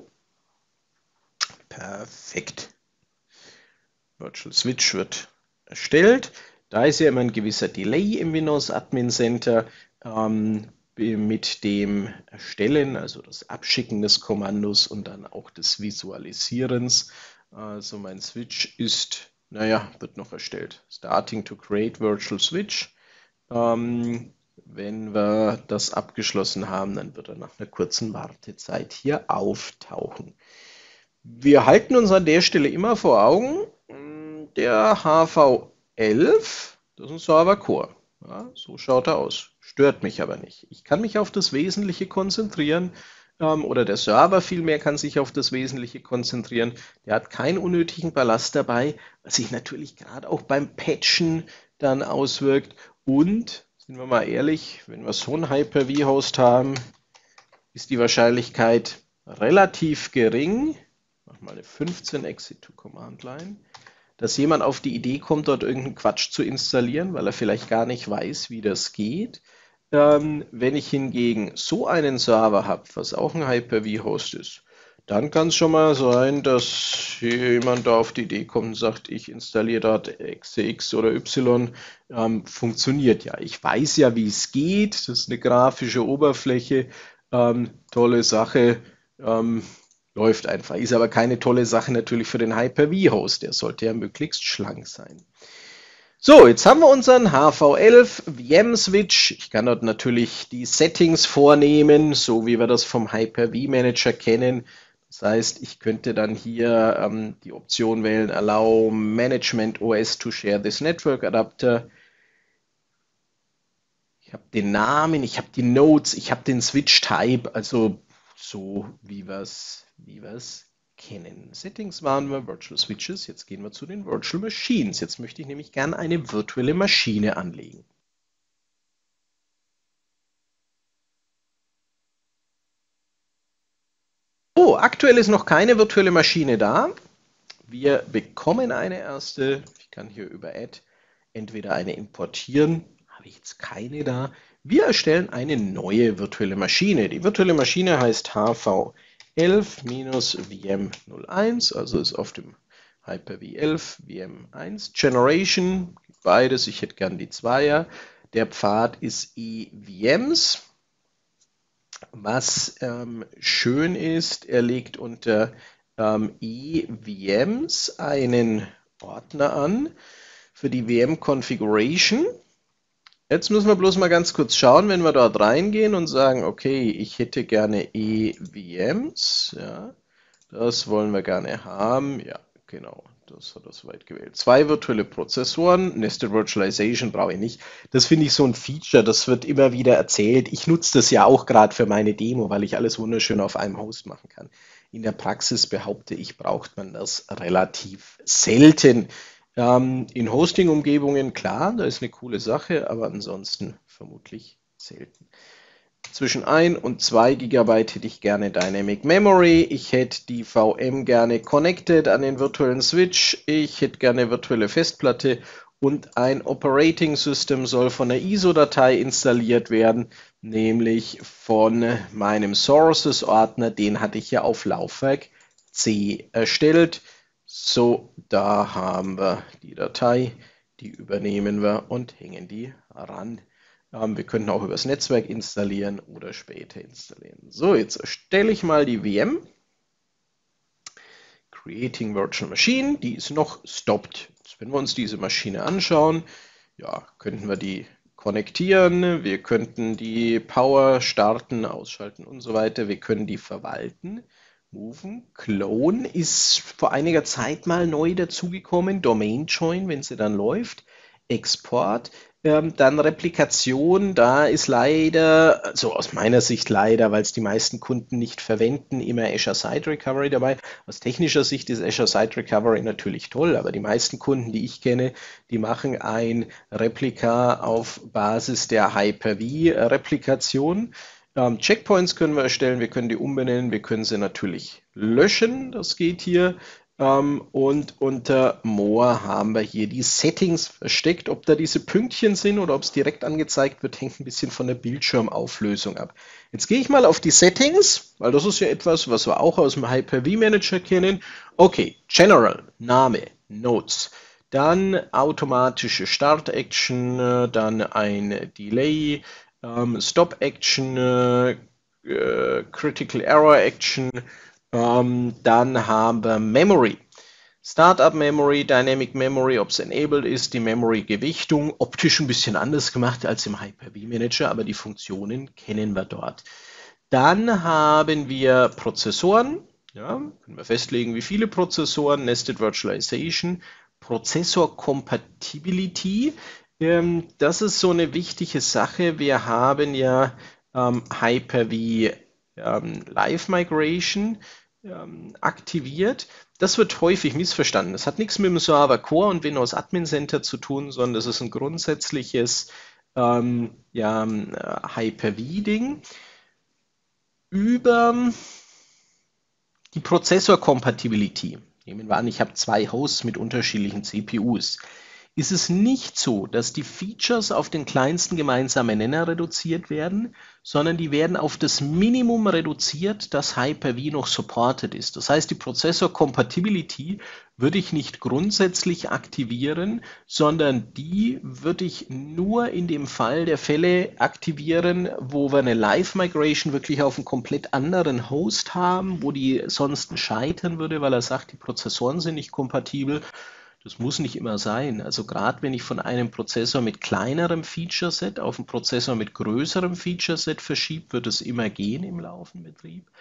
Perfekt. Virtual Switch wird erstellt. Da ist ja immer ein gewisser Delay im Windows Admin Center mit dem Erstellen, also das Abschicken des Kommandos und dann auch des Visualisierens. Also mein Switch ist, wird noch erstellt. Starting to create Virtual Switch. Wenn wir das abgeschlossen haben, dann wird er nach einer kurzen Wartezeit hier auftauchen. Wir halten uns an der Stelle immer vor Augen, der HV11, das ist ein Server Core. Ja, so schaut er aus. Stört mich aber nicht. Ich kann mich auf das Wesentliche konzentrieren, oder der Server vielmehr kann sich auf das Wesentliche konzentrieren. Der hat keinen unnötigen Ballast dabei, was sich natürlich gerade auch beim Patchen dann auswirkt. Und, sind wir mal ehrlich, wenn wir so einen Hyper-V-Host haben, ist die Wahrscheinlichkeit relativ gering, mach mal eine 15 Exit to Command Line, dass jemand auf die Idee kommt, dort irgendeinen Quatsch zu installieren, weil er vielleicht gar nicht weiß, wie das geht. Wenn ich hingegen so einen Server habe, was auch ein Hyper-V-Host ist, dann kann es schon mal sein, dass jemand da auf die Idee kommt und sagt, ich installiere dort Exe X oder Y. Funktioniert ja. Ich weiß ja, wie es geht. Das ist eine grafische Oberfläche. Tolle Sache. Läuft einfach. Ist aber keine tolle Sache natürlich für den Hyper-V-Host. Der sollte ja möglichst schlank sein. So, jetzt haben wir unseren HV11 VM-Switch. Ich kann dort natürlich die Settings vornehmen, so wie wir das vom Hyper-V-Manager kennen. Das heißt, ich könnte dann hier die Option wählen, Allow Management OS to share this Network Adapter. Ich habe den Namen, ich habe die Nodes, ich habe den Switch-Type, also so wie wir es kennen. Settings waren wir, Virtual Switches, jetzt gehen wir zu den Virtual Machines. Jetzt möchte ich nämlich gerne eine virtuelle Maschine anlegen. Oh, aktuell ist noch keine virtuelle Maschine da. Wir bekommen eine erste. Ich kann hier über Add entweder eine importieren, habe ich jetzt keine da. Wir erstellen eine neue virtuelle Maschine. Die virtuelle Maschine heißt HV11-VM01, also ist auf dem Hyper-V 11 VM1 Generation, beides. Ich hätte gern die Zweier. Der Pfad ist eVMs. Was schön ist, er legt unter eVMs einen Ordner an für die VM Configuration. Jetzt müssen wir bloß mal ganz kurz schauen, wenn wir dort reingehen und sagen, okay, ich hätte gerne eVMs, ja, das wollen wir gerne haben, ja, genau, das hat er soweit gewählt. 2 virtuelle Prozessoren, Nested Virtualization brauche ich nicht. Das finde ich so ein Feature, das wird immer wieder erzählt. Ich nutze das ja auch gerade für meine Demo, weil ich alles wunderschön auf einem Host machen kann. In der Praxis behaupte ich, braucht man das relativ selten. In Hosting-Umgebungen, klar, da ist eine coole Sache, aber ansonsten vermutlich selten. Zwischen 1 und 2 GB hätte ich gerne Dynamic Memory. Ich hätte die VM gerne connected an den virtuellen Switch. Ich hätte gerne virtuelle Festplatte und ein Operating System soll von der ISO-Datei installiert werden, nämlich von meinem Sources-Ordner. Den hatte ich ja auf Laufwerk C erstellt. So, da haben wir die Datei, die übernehmen wir und hängen die ran. Wir können auch übers Netzwerk installieren oder später installieren. So, jetzt erstelle ich mal die VM. Creating Virtual Machine, die ist noch stopped. Jetzt, wenn wir uns diese Maschine anschauen, ja, könnten wir die konnektieren, wir könnten die Power starten, ausschalten und so weiter. Wir können die verwalten. Moven, Clone ist vor einiger Zeit mal neu dazugekommen. Domain Join, wenn sie dann läuft. Export. Dann Replikation, da ist leider, also aus meiner Sicht leider, weil es die meisten Kunden nicht verwenden, immer Azure Site Recovery dabei. Aus technischer Sicht ist Azure Site Recovery natürlich toll, aber die meisten Kunden, die ich kenne, die machen ein Replika auf Basis der Hyper-V-Replikation. Checkpoints können wir erstellen, wir können die umbenennen, wir können sie natürlich löschen, das geht hier. Und unter More haben wir hier die Settings versteckt. Ob da diese Pünktchen sind oder ob es direkt angezeigt wird, hängt ein bisschen von der Bildschirmauflösung ab. Jetzt gehe ich mal auf die Settings, weil das ist ja etwas, was wir auch aus dem Hyper-V Manager kennen. Okay, General, Name, Notes. Dann automatische Start-Action, dann ein Delay, Stop-Action, Critical Error-Action. Dann haben wir Memory. Startup Memory, Dynamic Memory, ob es enabled ist, die Memory-Gewichtung, optisch ein bisschen anders gemacht als im Hyper-V Manager, aber die Funktionen kennen wir dort. Dann haben wir Prozessoren, ja, können wir festlegen, wie viele Prozessoren, Nested Virtualization, Prozessor Compatibility, das ist so eine wichtige Sache. Wir haben ja Hyper-V Live Migration aktiviert. Das wird häufig missverstanden. Das hat nichts mit dem Server Core und Windows Admin Center zu tun, sondern das ist ein grundsätzliches Hyper-V-Ding. Über die Prozessor-Compatibility. Nehmen wir an, ich habe 2 Hosts mit unterschiedlichen CPUs. Ist es nicht so, dass die Features auf den kleinsten gemeinsamen Nenner reduziert werden, sondern die werden auf das Minimum reduziert, das Hyper-V noch supported ist. Das heißt, die Processor Compatibility würde ich nicht grundsätzlich aktivieren, sondern die würde ich nur in dem Fall der Fälle aktivieren, wo wir eine Live-Migration wirklich auf einen komplett anderen Host haben, wo die sonst scheitern würde, weil er sagt, die Prozessoren sind nicht kompatibel. Das muss nicht immer sein. Also gerade wenn ich von einem Prozessor mit kleinerem Feature-Set auf einen Prozessor mit größerem Feature-Set verschiebe, wird es immer gehen im laufenden Betrieb.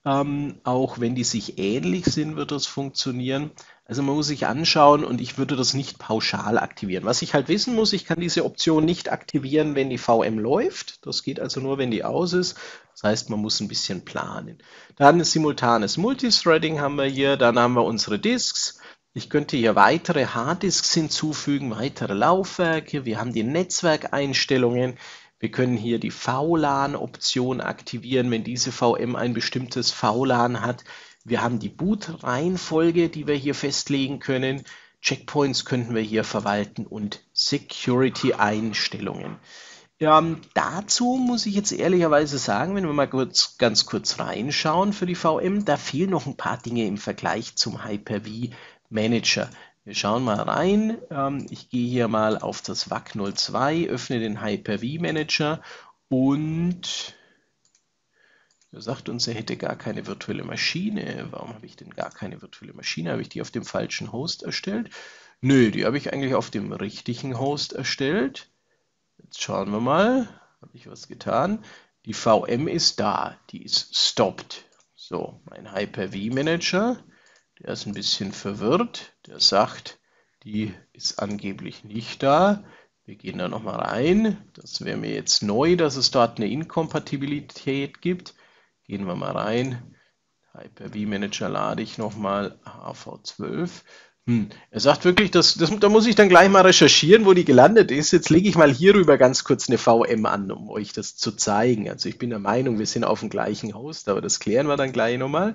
Auch wenn die sich ähnlich sind, wird das funktionieren. Also man muss sich anschauen und ich würde das nicht pauschal aktivieren. Was ich halt wissen muss, ich kann diese Option nicht aktivieren, wenn die VM läuft. Das geht also nur, wenn die aus ist. Das heißt, man muss ein bisschen planen. Dann simultanes Multithreading haben wir hier. Dann haben wir unsere Disks. Ich könnte hier weitere Harddisks hinzufügen, weitere Laufwerke. Wir haben die Netzwerkeinstellungen. Wir können hier die VLAN-Option aktivieren, wenn diese VM ein bestimmtes VLAN hat. Wir haben die Boot-Reihenfolge, die wir hier festlegen können. Checkpoints könnten wir hier verwalten und Security-Einstellungen. Dazu muss ich jetzt ehrlicherweise sagen, wenn wir mal ganz kurz reinschauen für die VM, da fehlen noch ein paar Dinge im Vergleich zum Hyper-V Manager. Wir schauen mal rein. Ich gehe hier mal auf das WAC 02, öffne den Hyper-V Manager und er sagt uns, er hätte gar keine virtuelle Maschine. Warum habe ich denn gar keine virtuelle Maschine? Habe ich die auf dem falschen Host erstellt? Nö, die habe ich eigentlich auf dem richtigen Host erstellt. Jetzt schauen wir mal. Habe ich was getan? Die VM ist da. Die ist stopped. So, mein Hyper-V Manager, der ist ein bisschen verwirrt. Der sagt, die ist angeblich nicht da. Wir gehen da nochmal rein. Das wäre mir jetzt neu, dass es dort eine Inkompatibilität gibt. Gehen wir mal rein. Hyper-V Manager lade ich nochmal HV12. Er sagt wirklich, da muss ich dann gleich mal recherchieren, wo die gelandet ist. Jetzt lege ich mal hierüber ganz kurz eine VM an, um euch das zu zeigen. Also ich bin der Meinung, wir sind auf dem gleichen Host, aber das klären wir dann gleich nochmal.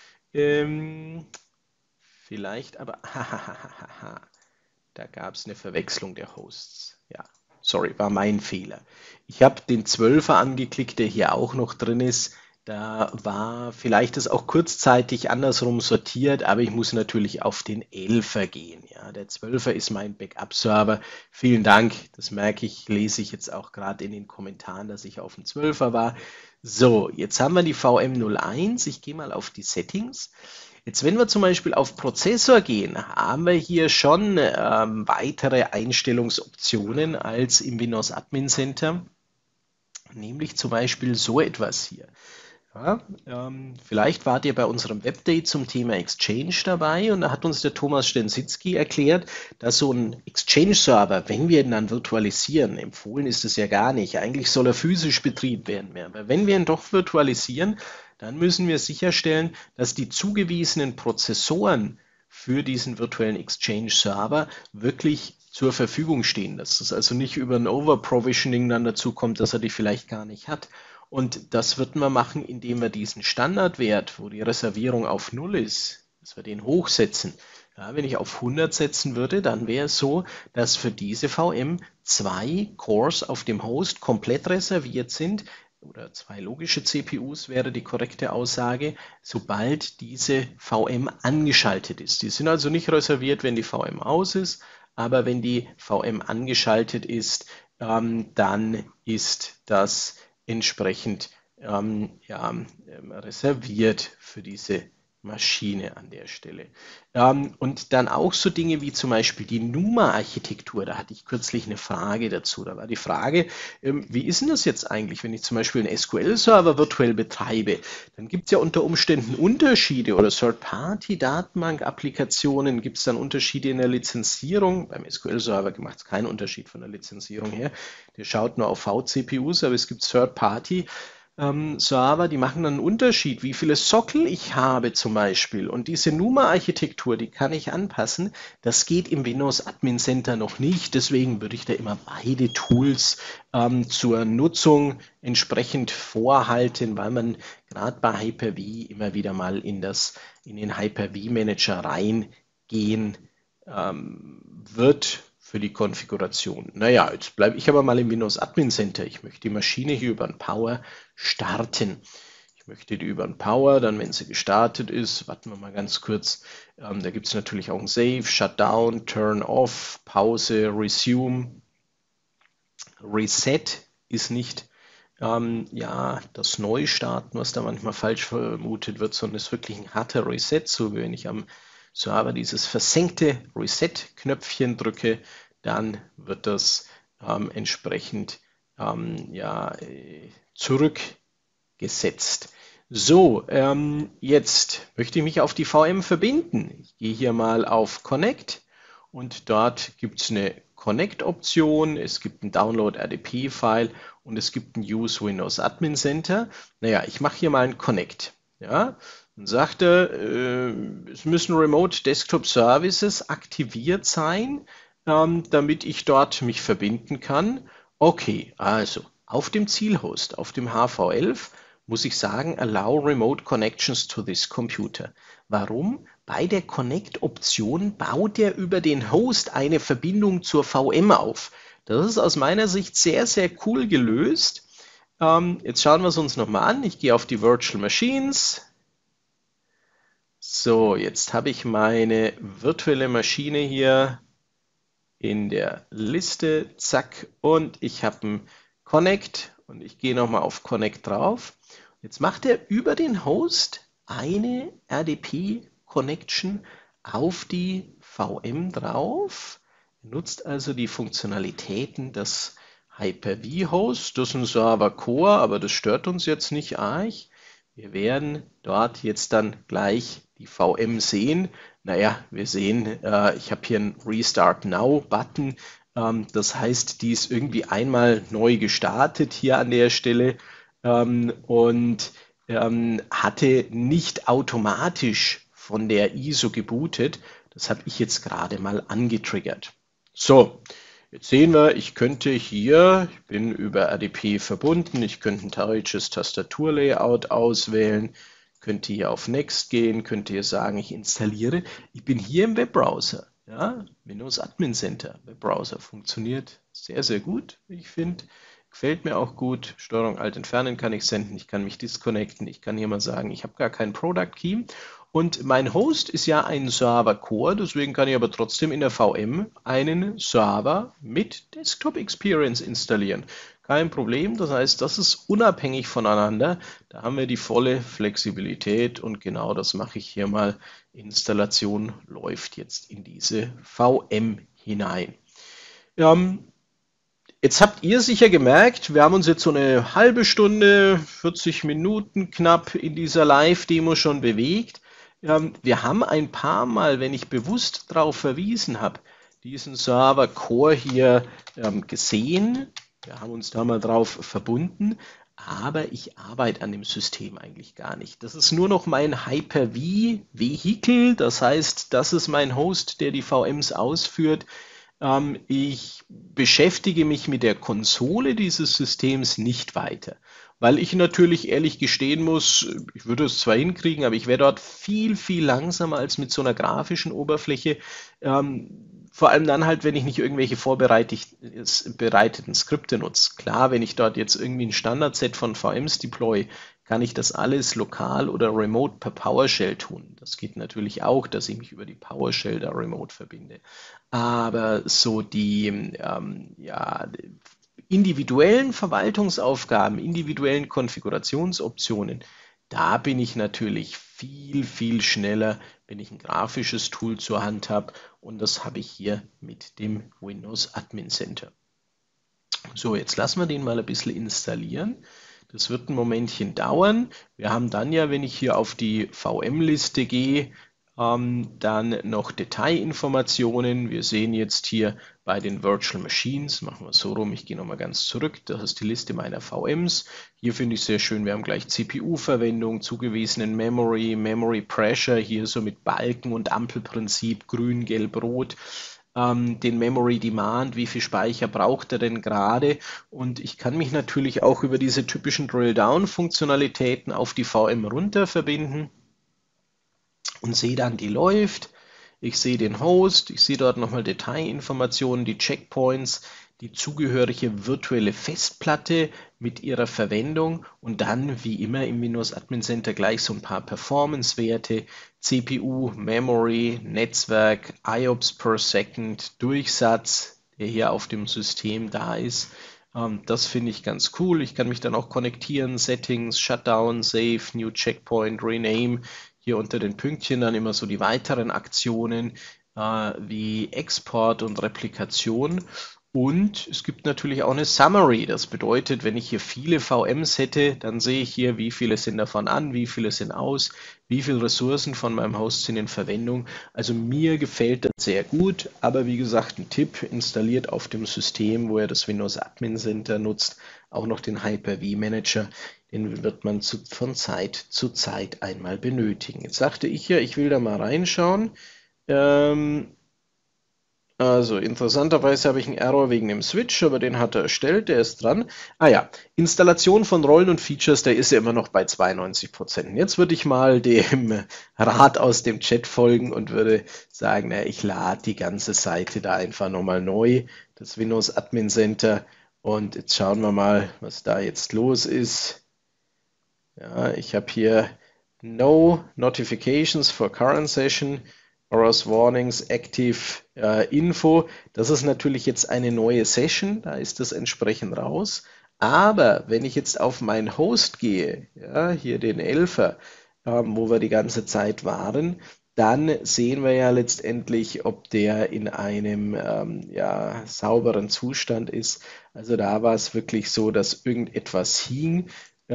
Vielleicht aber, da gab es eine Verwechslung der Hosts. Ja, sorry, war mein Fehler. Ich habe den 12er angeklickt, der hier auch noch drin ist. Da war vielleicht das auch kurzzeitig andersrum sortiert, aber ich muss natürlich auf den 11er gehen. Ja, der 12er ist mein Backup-Server. Vielen Dank, das merke ich, lese ich jetzt auch gerade in den Kommentaren, dass ich auf dem 12er war. So, jetzt haben wir die VM01. Ich gehe mal auf die Settings. Jetzt, wenn wir zum Beispiel auf Prozessor gehen, haben wir hier schon weitere Einstellungsoptionen als im Windows Admin Center, nämlich zum Beispiel so etwas hier. Ja, vielleicht wart ihr bei unserem Webdate zum Thema Exchange dabei und da hat uns der Thomas Stensitzky erklärt, dass so ein Exchange-Server, wenn wir ihn dann virtualisieren, empfohlen ist es ja gar nicht, eigentlich soll er physisch betrieben werden. Aber wenn wir ihn doch virtualisieren, dann müssen wir sicherstellen, dass die zugewiesenen Prozessoren für diesen virtuellen Exchange-Server wirklich zur Verfügung stehen. Dass es also nicht über ein Over-Provisioning dann dazu kommt, dass er die vielleicht gar nicht hat. Und das würden wir machen, indem wir diesen Standardwert, wo die Reservierung auf 0 ist, dass wir den hochsetzen. Ja, wenn ich auf 100 setzen würde, dann wäre es so, dass für diese VM 2 Cores auf dem Host komplett reserviert sind, oder 2 logische CPUs wäre die korrekte Aussage, sobald diese VM angeschaltet ist. Die sind also nicht reserviert, wenn die VM aus ist, aber wenn die VM angeschaltet ist, dann ist das entsprechend reserviert für diese Maschine an der Stelle. Und dann auch so Dinge wie zum Beispiel die NUMA-Architektur. Da hatte ich kürzlich eine Frage dazu. Da war die Frage, wie ist denn das jetzt eigentlich, wenn ich zum Beispiel einen SQL-Server virtuell betreibe? Dann gibt es ja unter Umständen Unterschiede oder Third-Party-Datenbank-Applikationen. Gibt es dann Unterschiede in der Lizenzierung? Beim SQL-Server macht es keinen Unterschied von der Lizenzierung her. Der schaut nur auf vCPUs, aber es gibt Third-Party Server, die machen dann einen Unterschied, wie viele Sockel ich habe zum Beispiel. Und diese NUMA-Architektur, die kann ich anpassen. Das geht im Windows Admin Center noch nicht. Deswegen würde ich da immer beide Tools zur Nutzung entsprechend vorhalten, weil man gerade bei Hyper-V immer wieder mal in den Hyper-V Manager reingehen wird für die Konfiguration. Naja, jetzt bleibe ich aber mal im Windows Admin Center. Ich möchte die Maschine hier über ein Power starten. Ich möchte die über ein Power, dann wenn sie gestartet ist, warten wir mal ganz kurz, da gibt es natürlich auch ein Save, Shutdown, Turn Off, Pause, Resume. Reset ist nicht das Neustarten, was da manchmal falsch vermutet wird, sondern ist wirklich ein harter Reset, so wie wenn ich am Server dieses versenkte Reset-Knöpfchen drücke, dann wird das entsprechend zurückgesetzt. So, jetzt möchte ich mich auf die VM verbinden. Ich gehe hier mal auf Connect und dort gibt es eine Connect-Option, es gibt ein Download-RDP-File und es gibt ein Use Windows Admin Center. Naja, ich mache hier mal ein Connect. Ja, dann sagt er, es müssen Remote Desktop Services aktiviert sein, damit ich dort mich verbinden kann. Okay, also auf dem Zielhost, auf dem HV11, muss ich sagen, allow remote connections to this computer. Warum? Bei der Connect-Option baut er über den Host eine Verbindung zur VM auf. Das ist aus meiner Sicht sehr, sehr cool gelöst. Jetzt schauen wir es uns nochmal an. Ich gehe auf die Virtual Machines. So, jetzt habe ich meine virtuelle Maschine hier in der Liste. Zack. Und ich habe ein Connect und ich gehe nochmal auf Connect drauf. Jetzt macht er über den Host eine RDP-Connection auf die VM drauf. Er nutzt also die Funktionalitäten des Hyper-V-Hosts. Das ist ein Server-Core, aber das stört uns jetzt nicht arg. Wir werden dort jetzt dann gleich die VM sehen. Naja, wir sehen, ich habe hier einen Restart Now-Button. Das heißt, die ist irgendwie einmal neu gestartet hier an der Stelle und hatte nicht automatisch von der ISO gebootet. Das habe ich jetzt gerade mal angetriggert. So, jetzt sehen wir, ich könnte hier, ich bin über RDP verbunden, ich könnte ein deutsches Tastaturlayout auswählen, könnte hier auf Next gehen, könnte hier sagen, ich installiere. Ich bin hier im Webbrowser. Ja, Windows Admin Center. Webbrowser funktioniert sehr, sehr gut, wie ich finde. Gefällt mir auch gut. Steuerung Alt entfernen kann ich senden. Ich kann mich disconnecten. Ich kann hier mal sagen, ich habe gar keinen Product Key. Und mein Host ist ja ein Server Core, deswegen kann ich aber trotzdem in der VM einen Server mit Desktop Experience installieren. Kein Problem, das heißt, das ist unabhängig voneinander. Da haben wir die volle Flexibilität und genau das mache ich hier mal. Installation läuft jetzt in diese VM hinein. Jetzt habt ihr sicher gemerkt, wir haben uns jetzt so eine halbe Stunde, 40 Minuten knapp in dieser Live-Demo schon bewegt. Wir haben ein paar Mal, wenn ich bewusst darauf verwiesen habe, diesen Server Core hier gesehen. Wir haben uns da mal drauf verbunden, aber ich arbeite an dem System eigentlich gar nicht. Das ist nur noch mein Hyper-V-Vehikel, das heißt, das ist mein Host, der die VMs ausführt. Ich beschäftige mich mit der Konsole dieses Systems nicht weiter, weil ich natürlich ehrlich gestehen muss, ich würde es zwar hinkriegen, aber ich wäre dort viel, viel langsamer als mit so einer grafischen Oberfläche. Vor allem dann halt, wenn ich nicht irgendwelche vorbereiteten Skripte nutze. Klar, wenn ich dort jetzt irgendwie ein Standardset von VMs deploy, kann ich das alles lokal oder remote per PowerShell tun. Das geht natürlich auch, dass ich mich über die PowerShell da remote verbinde. Aber so die individuellen Verwaltungsaufgaben, individuellen Konfigurationsoptionen, da bin ich natürlich viel, viel schneller, wenn ich ein grafisches Tool zur Hand habe. Und das habe ich hier mit dem Windows Admin Center. So, jetzt lassen wir den mal ein bisschen installieren. Das wird ein Momentchen dauern. Wir haben dann ja, wenn ich hier auf die VM-Liste gehe, dann noch Detailinformationen. Wir sehen jetzt hier bei den Virtual Machines, machen wir es so rum, ich gehe nochmal ganz zurück, das ist die Liste meiner VMs. Hier finde ich sehr schön, wir haben gleich CPU-Verwendung, zugewiesenen Memory, Memory Pressure, hier so mit Balken- und Ampelprinzip, grün, gelb, rot. Den Memory Demand, wie viel Speicher braucht er denn gerade? Und ich kann mich natürlich auch über diese typischen Drill-Down-Funktionalitäten auf die VM runter verbinden und sehe dann, die läuft. Ich sehe den Host, ich sehe dort nochmal Detailinformationen, die Checkpoints, die zugehörige virtuelle Festplatte mit ihrer Verwendung und dann wie immer im Windows Admin Center gleich so ein paar Performance-Werte, CPU, Memory, Netzwerk, IOPS per Second, Durchsatz, der hier auf dem System da ist. Das finde ich ganz cool. Ich kann mich dann auch konnektieren, Settings, Shutdown, Save, New Checkpoint, Rename. Hier unter den Pünktchen dann immer so die weiteren Aktionen wie Export und Replikation. Und es gibt natürlich auch eine Summary. Das bedeutet, wenn ich hier viele VMs hätte, dann sehe ich hier, wie viele sind davon an, wie viele sind aus, wie viele Ressourcen von meinem Host sind in Verwendung. Also mir gefällt das sehr gut, aber wie gesagt, ein Tipp, installiert auf dem System, wo ihr das Windows Admin Center nutzt, auch noch den Hyper-V Manager. Den wird man von Zeit zu Zeit einmal benötigen. Jetzt sagte ich ja, ich will da mal reinschauen. Also interessanterweise habe ich einen Error wegen dem Switch, aber den hat er erstellt, der ist dran. Ah ja, Installation von Rollen und Features, der ist ja immer noch bei 92%. Jetzt würde ich mal dem Rat aus dem Chat folgen und würde sagen, na, ich lade die ganze Seite da einfach nochmal neu, das Windows Admin Center. Und jetzt schauen wir mal, was da jetzt los ist. Ja, ich habe hier No Notifications for Current Session. Errors, Warnings, Active Info. Das ist natürlich jetzt eine neue Session, da ist das entsprechend raus. Aber wenn ich jetzt auf meinen Host gehe, ja, hier den 11er, wo wir die ganze Zeit waren, dann sehen wir ja letztendlich, ob der in einem ja, sauberen Zustand ist. Also da war es wirklich so, dass irgendetwas hing.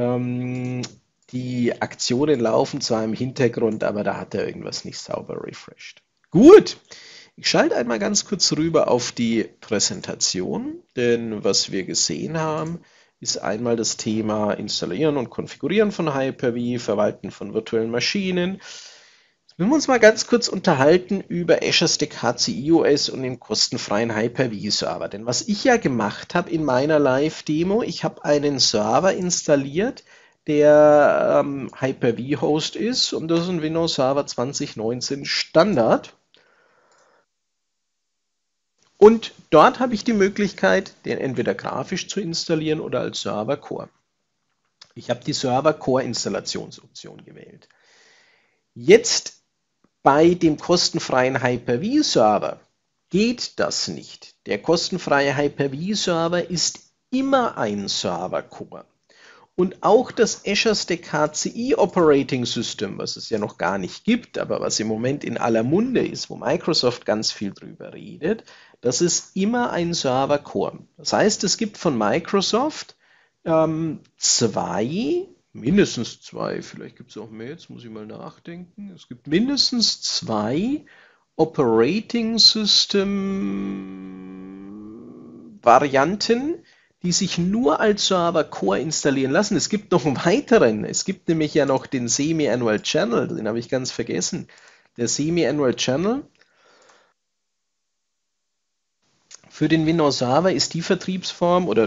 Die Aktionen laufen zwar im Hintergrund, aber da hat er irgendwas nicht sauber refreshed. Gut, ich schalte einmal ganz kurz rüber auf die Präsentation, denn was wir gesehen haben, ist einmal das Thema Installieren und Konfigurieren von Hyper-V, Verwalten von virtuellen Maschinen. Jetzt müssen wir uns mal ganz kurz unterhalten über Azure Stack HCI OS und den kostenfreien Hyper-V-Server. Denn was ich ja gemacht habe in meiner Live-Demo, ich habe einen Server installiert, der Hyper-V-Host ist, und das ist ein Windows Server 2019 Standard. Und dort habe ich die Möglichkeit, den entweder grafisch zu installieren oder als Server Core. Ich habe die Server Core Installationsoption gewählt. Jetzt bei dem kostenfreien Hyper-V-Server geht das nicht. Der kostenfreie Hyper-V-Server ist immer ein Server Core. Und auch das Azure Stack HCI Operating System, was es ja noch gar nicht gibt, aber was im Moment in aller Munde ist, wo Microsoft ganz viel drüber redet, das ist immer ein Server Core. Das heißt, es gibt von Microsoft mindestens zwei, vielleicht gibt es auch mehr, jetzt muss ich mal nachdenken. Es gibt mindestens zwei Operating System Varianten, die sich nur als Server Core installieren lassen. Es gibt noch einen weiteren. Es gibt nämlich ja noch den Semi-Annual Channel, den habe ich ganz vergessen. Der Semi-Annual Channel für den Windows Server ist die Vertriebsform oder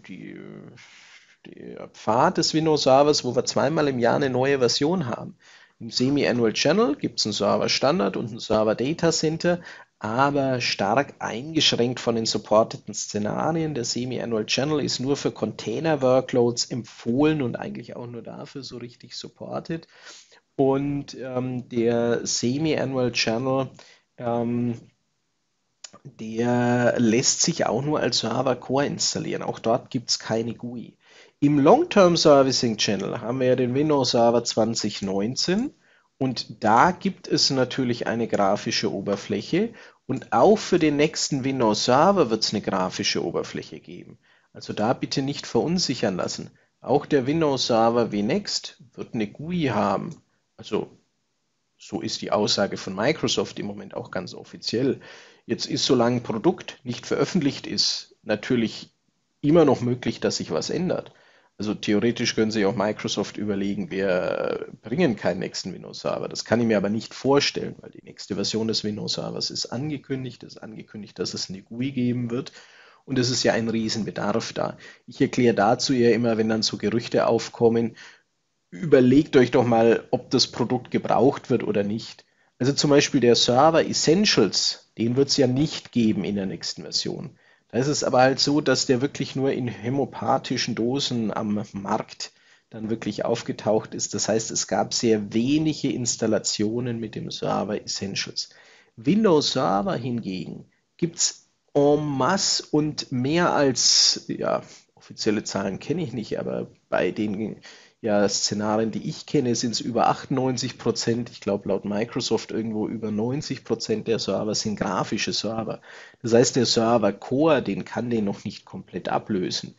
der Pfad des Windows Servers, wo wir zweimal im Jahr eine neue Version haben. Im Semi-Annual Channel gibt es einen Server Standard und einen Server Data Center, aber stark eingeschränkt von den supporteten Szenarien. Der Semi-Annual Channel ist nur für Container-Workloads empfohlen und eigentlich auch nur dafür so richtig supported. Und der Semi-Annual Channel, der lässt sich auch nur als Server Core installieren. Auch dort gibt es keine GUI. Im Long-Term Servicing Channel haben wir ja den Windows Server 2019 und da gibt es natürlich eine grafische Oberfläche und auch für den nächsten Windows Server wird es eine grafische Oberfläche geben. Also da bitte nicht verunsichern lassen. Auch der Windows Server vNext wird eine GUI haben. Also so ist die Aussage von Microsoft im Moment auch ganz offiziell. Jetzt ist, solange ein Produkt nicht veröffentlicht ist, natürlich immer noch möglich, dass sich was ändert. Also theoretisch können sich auch Microsoft überlegen, wir bringen keinen nächsten Windows-Server. Das kann ich mir aber nicht vorstellen, weil die nächste Version des Windows-Servers ist angekündigt. Es ist angekündigt, dass es eine GUI geben wird. Und es ist ja ein Riesenbedarf da. Ich erkläre dazu ja immer, wenn dann so Gerüchte aufkommen, überlegt euch doch mal, ob das Produkt gebraucht wird oder nicht. Also zum Beispiel der Server Essentials, den wird es ja nicht geben in der nächsten Version. Da ist es aber halt so, dass der wirklich nur in hämopathischen Dosen am Markt dann wirklich aufgetaucht ist. Das heißt, es gab sehr wenige Installationen mit dem Server Essentials. Windows Server hingegen gibt es en masse und mehr als, ja, offizielle Zahlen kenne ich nicht, aber bei den ja, Szenarien, die ich kenne, sind es über 98%. Ich glaube, laut Microsoft irgendwo über 90% der Server sind grafische Server. Das heißt, der Server Core, den kann den noch nicht komplett ablösen.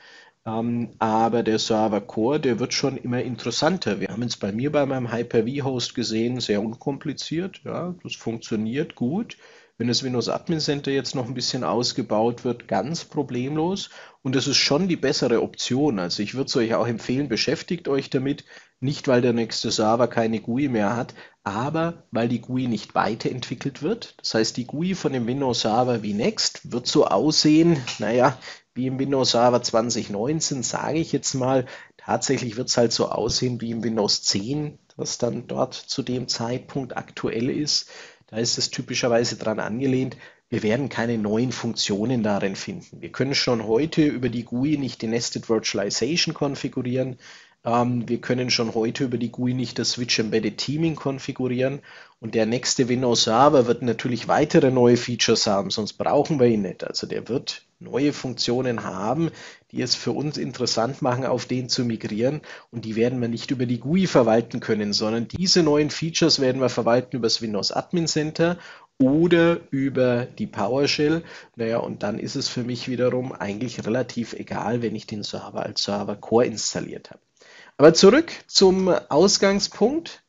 Aber der Server Core, der wird schon immer interessanter. Wir haben es bei mir bei meinem Hyper-V-Host gesehen, sehr unkompliziert. Ja, das funktioniert gut. Wenn das Windows Admin Center jetzt noch ein bisschen ausgebaut wird, ganz problemlos. Und das ist schon die bessere Option. Also ich würde es euch auch empfehlen, beschäftigt euch damit. Nicht, weil der nächste Server keine GUI mehr hat, aber weil die GUI nicht weiterentwickelt wird. Das heißt, die GUI von dem Windows Server vNext wird so aussehen, naja, wie im Windows Server 2019, sage ich jetzt mal. Tatsächlich wird es halt so aussehen wie im Windows 10, was dann dort zu dem Zeitpunkt aktuell ist. Da ist es typischerweise dran angelehnt. Wir werden keine neuen Funktionen darin finden. Wir können schon heute über die GUI nicht die Nested Virtualization konfigurieren. Wir können schon heute über die GUI nicht das Switch Embedded Teaming konfigurieren. Und der nächste Windows Server wird natürlich weitere neue Features haben, sonst brauchen wir ihn nicht. Also der wird neue Funktionen haben, die es für uns interessant machen, auf den zu migrieren. Und die werden wir nicht über die GUI verwalten können, sondern diese neuen Features werden wir verwalten über das Windows Admin Center oder über die PowerShell. Naja, und dann ist es für mich wiederum eigentlich relativ egal, wenn ich den Server als Server Core installiert habe. Aber zurück zum Ausgangspunkt.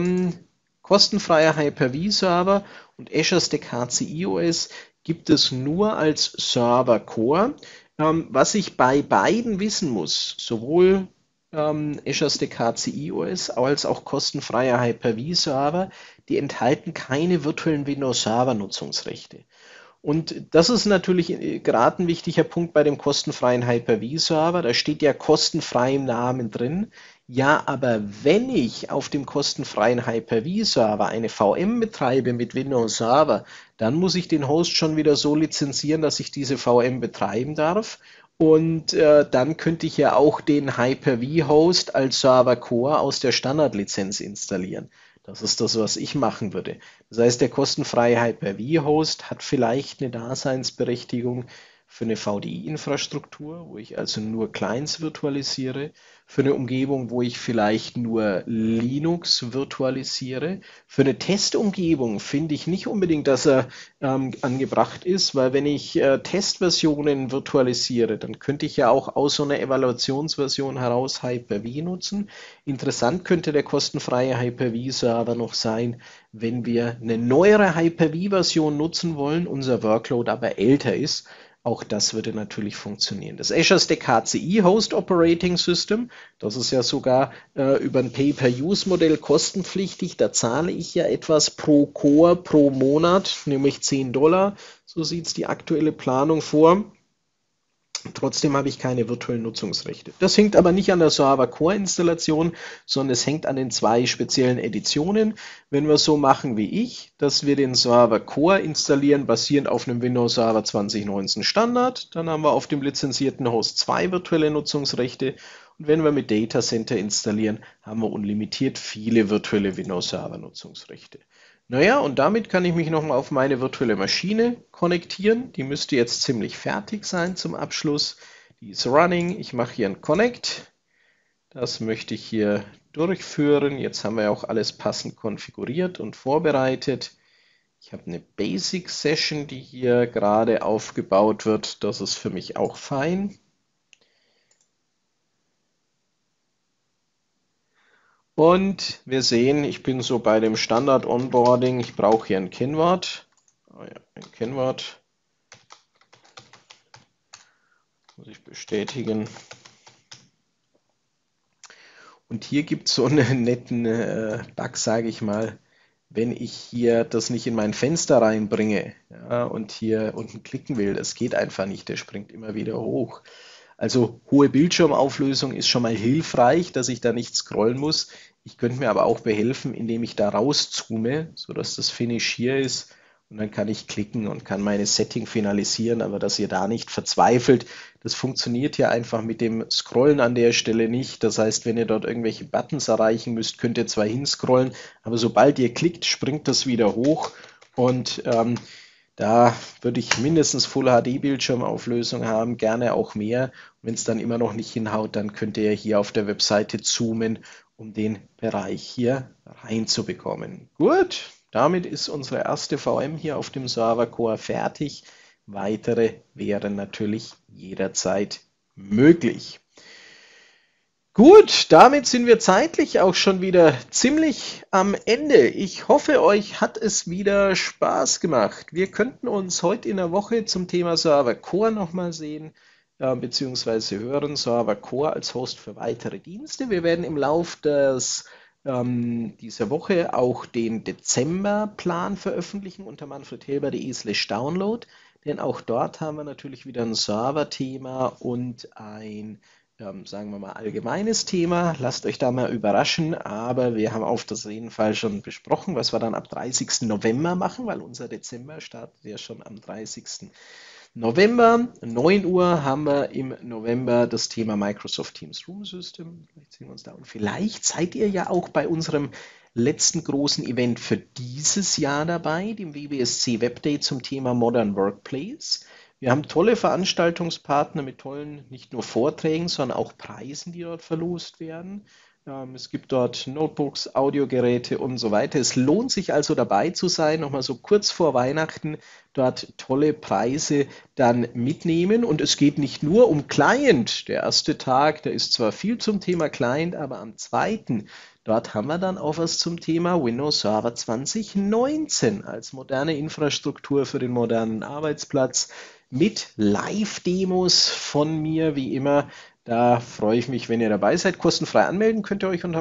Kostenfreier Hyper-V-Server und Azure Stack HCI OS gibt es nur als Server Core. Was ich bei beiden wissen muss, sowohl Azure Stack HCI OS als auch kostenfreier Hyper-V-Server, die enthalten keine virtuellen Windows Server Nutzungsrechte. Und das ist natürlich gerade ein wichtiger Punkt bei dem kostenfreien Hyper-V-Server. Da steht ja kostenfrei im Namen drin. Ja, aber wenn ich auf dem kostenfreien Hyper-V-Server eine VM betreibe mit Windows Server, dann muss ich den Host schon wieder so lizenzieren, dass ich diese VM betreiben darf. Und dann könnte ich ja auch den Hyper-V-Host als Server Core aus der Standardlizenz installieren. Das ist das, was ich machen würde. Das heißt, der kostenfreie Hyper-V-Host hat vielleicht eine Daseinsberechtigung für eine VDI-Infrastruktur, wo ich also nur Clients virtualisiere, für eine Umgebung, wo ich vielleicht nur Linux virtualisiere. Für eine Testumgebung finde ich nicht unbedingt, dass er angebracht ist, weil wenn ich Testversionen virtualisiere, dann könnte ich ja auch aus so einer Evaluationsversion heraus Hyper-V nutzen. Interessant könnte der kostenfreie Hyper-V-Server noch sein, wenn wir eine neuere Hyper-V-Version nutzen wollen, unser Workload aber älter ist. Auch das würde natürlich funktionieren. Das Azure Stack HCI Host Operating System, das ist ja sogar über ein Pay-per-Use-Modell kostenpflichtig. Da zahle ich ja etwas pro Core pro Monat, nämlich $10. So sieht es die aktuelle Planung vor. Trotzdem habe ich keine virtuellen Nutzungsrechte. Das hängt aber nicht an der Server-Core-Installation, sondern es hängt an den zwei speziellen Editionen. Wenn wir es so machen wie ich, dass wir den Server Core installieren, basierend auf einem Windows Server 2019 Standard, dann haben wir auf dem lizenzierten Host 2 virtuelle Nutzungsrechte. Und wenn wir mit Data Center installieren, haben wir unlimitiert viele virtuelle Windows Server Nutzungsrechte. Naja, und damit kann ich mich nochmal auf meine virtuelle Maschine konnektieren. Die müsste jetzt ziemlich fertig sein zum Abschluss. Die ist running. Ich mache hier ein Connect. Das möchte ich hier durchführen. Jetzt haben wir auch alles passend konfiguriert und vorbereitet. Ich habe eine Basic Session, die hier gerade aufgebaut wird. Das ist für mich auch fein. Und wir sehen, ich bin so bei dem Standard-Onboarding. Ich brauche hier ein Kennwort. Oh ja, ein Kennwort. Muss ich bestätigen. Und hier gibt es so einen netten Bug, sage ich mal. Wenn ich hier das nicht in mein Fenster reinbringe, ja, und hier unten klicken will, das geht einfach nicht. Der springt immer wieder hoch. Also hohe Bildschirmauflösung ist schon mal hilfreich, dass ich da nicht scrollen muss. Ich könnte mir aber auch behelfen, indem ich da rauszoome, sodass das Finish hier ist. Und dann kann ich klicken und kann meine Setting finalisieren, aber dass ihr da nicht verzweifelt. Das funktioniert ja einfach mit dem Scrollen an der Stelle nicht. Das heißt, wenn ihr dort irgendwelche Buttons erreichen müsst, könnt ihr zwar hinscrollen, aber sobald ihr klickt, springt das wieder hoch. Und Da würde ich mindestens Full HD Bildschirmauflösung haben, gerne auch mehr. Wenn es dann immer noch nicht hinhaut, dann könnt ihr hier auf der Webseite zoomen, um den Bereich hier reinzubekommen. Gut, damit ist unsere erste VM hier auf dem Server Core fertig. Weitere wären natürlich jederzeit möglich. Gut, damit sind wir zeitlich auch schon wieder ziemlich am Ende. Ich hoffe, euch hat es wieder Spaß gemacht. Wir könnten uns heute in der Woche zum Thema Server Core nochmal sehen, beziehungsweise hören. Server Core als Host für weitere Dienste. Wir werden im Lauf dieser Woche auch den Dezemberplan veröffentlichen unter manfredhilber.de/download, denn auch dort haben wir natürlich wieder ein Serverthema und ein sagen wir mal, allgemeines Thema. Lasst euch da mal überraschen, aber wir haben auf das jeden Fall schon besprochen, was wir dann ab 30. November machen, weil unser Dezember startet ja schon am 30. November. 9 Uhr haben wir im November das Thema Microsoft Teams Room System. Vielleicht sehen wir uns da. Und vielleicht seid ihr ja auch bei unserem letzten großen Event für dieses Jahr dabei, dem WBSC Web Day zum Thema Modern Workplace. Wir haben tolle Veranstaltungspartner mit tollen, nicht nur Vorträgen, sondern auch Preisen, die dort verlost werden. Es gibt dort Notebooks, Audiogeräte und so weiter. Es lohnt sich also dabei zu sein, nochmal so kurz vor Weihnachten dort tolle Preise dann mitnehmen. Und es geht nicht nur um Client. Der erste Tag, da ist zwar viel zum Thema Client, aber am zweiten, dort haben wir dann auch was zum Thema Windows Server 2019 als moderne Infrastruktur für den modernen Arbeitsplatz mit Live-Demos von mir, wie immer. Da freue ich mich, wenn ihr dabei seid. Kostenfrei anmelden könnt ihr euch unter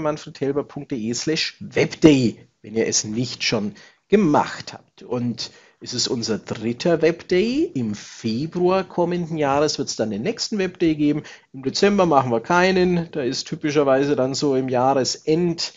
manfredhelber.de/webday, wenn ihr es nicht schon gemacht habt. Und es ist unser dritter Webday. Im Februar kommenden Jahres wird es dann den nächsten Webday geben. Im Dezember machen wir keinen. Da ist typischerweise dann so im Jahresend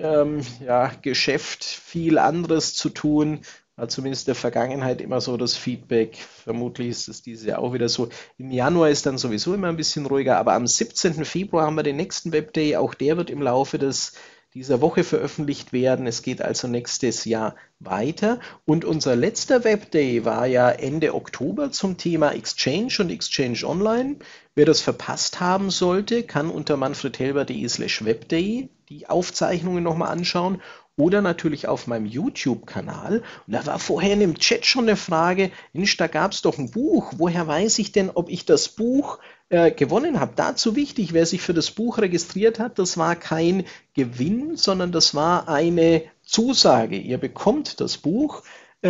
Geschäft viel anderes zu tun. War zumindest in der Vergangenheit immer so das Feedback. Vermutlich ist es dieses Jahr auch wieder so. Im Januar ist dann sowieso immer ein bisschen ruhiger, aber am 17. Februar haben wir den nächsten Webday. Auch der wird im Laufe dieser Woche veröffentlicht werden. Es geht also nächstes Jahr weiter. Und unser letzter Webday war ja Ende Oktober zum Thema Exchange und Exchange Online. Wer das verpasst haben sollte, kann unter manfredhelber.de/webday die Aufzeichnungen nochmal anschauen. Oder natürlich auf meinem YouTube-Kanal. Und da war vorher im Chat schon eine Frage, Mensch, da gab es doch ein Buch. Woher weiß ich denn, ob ich das Buch gewonnen habe? Dazu wichtig, wer sich für das Buch registriert hat, das war kein Gewinn, sondern das war eine Zusage. Ihr bekommt das Buch.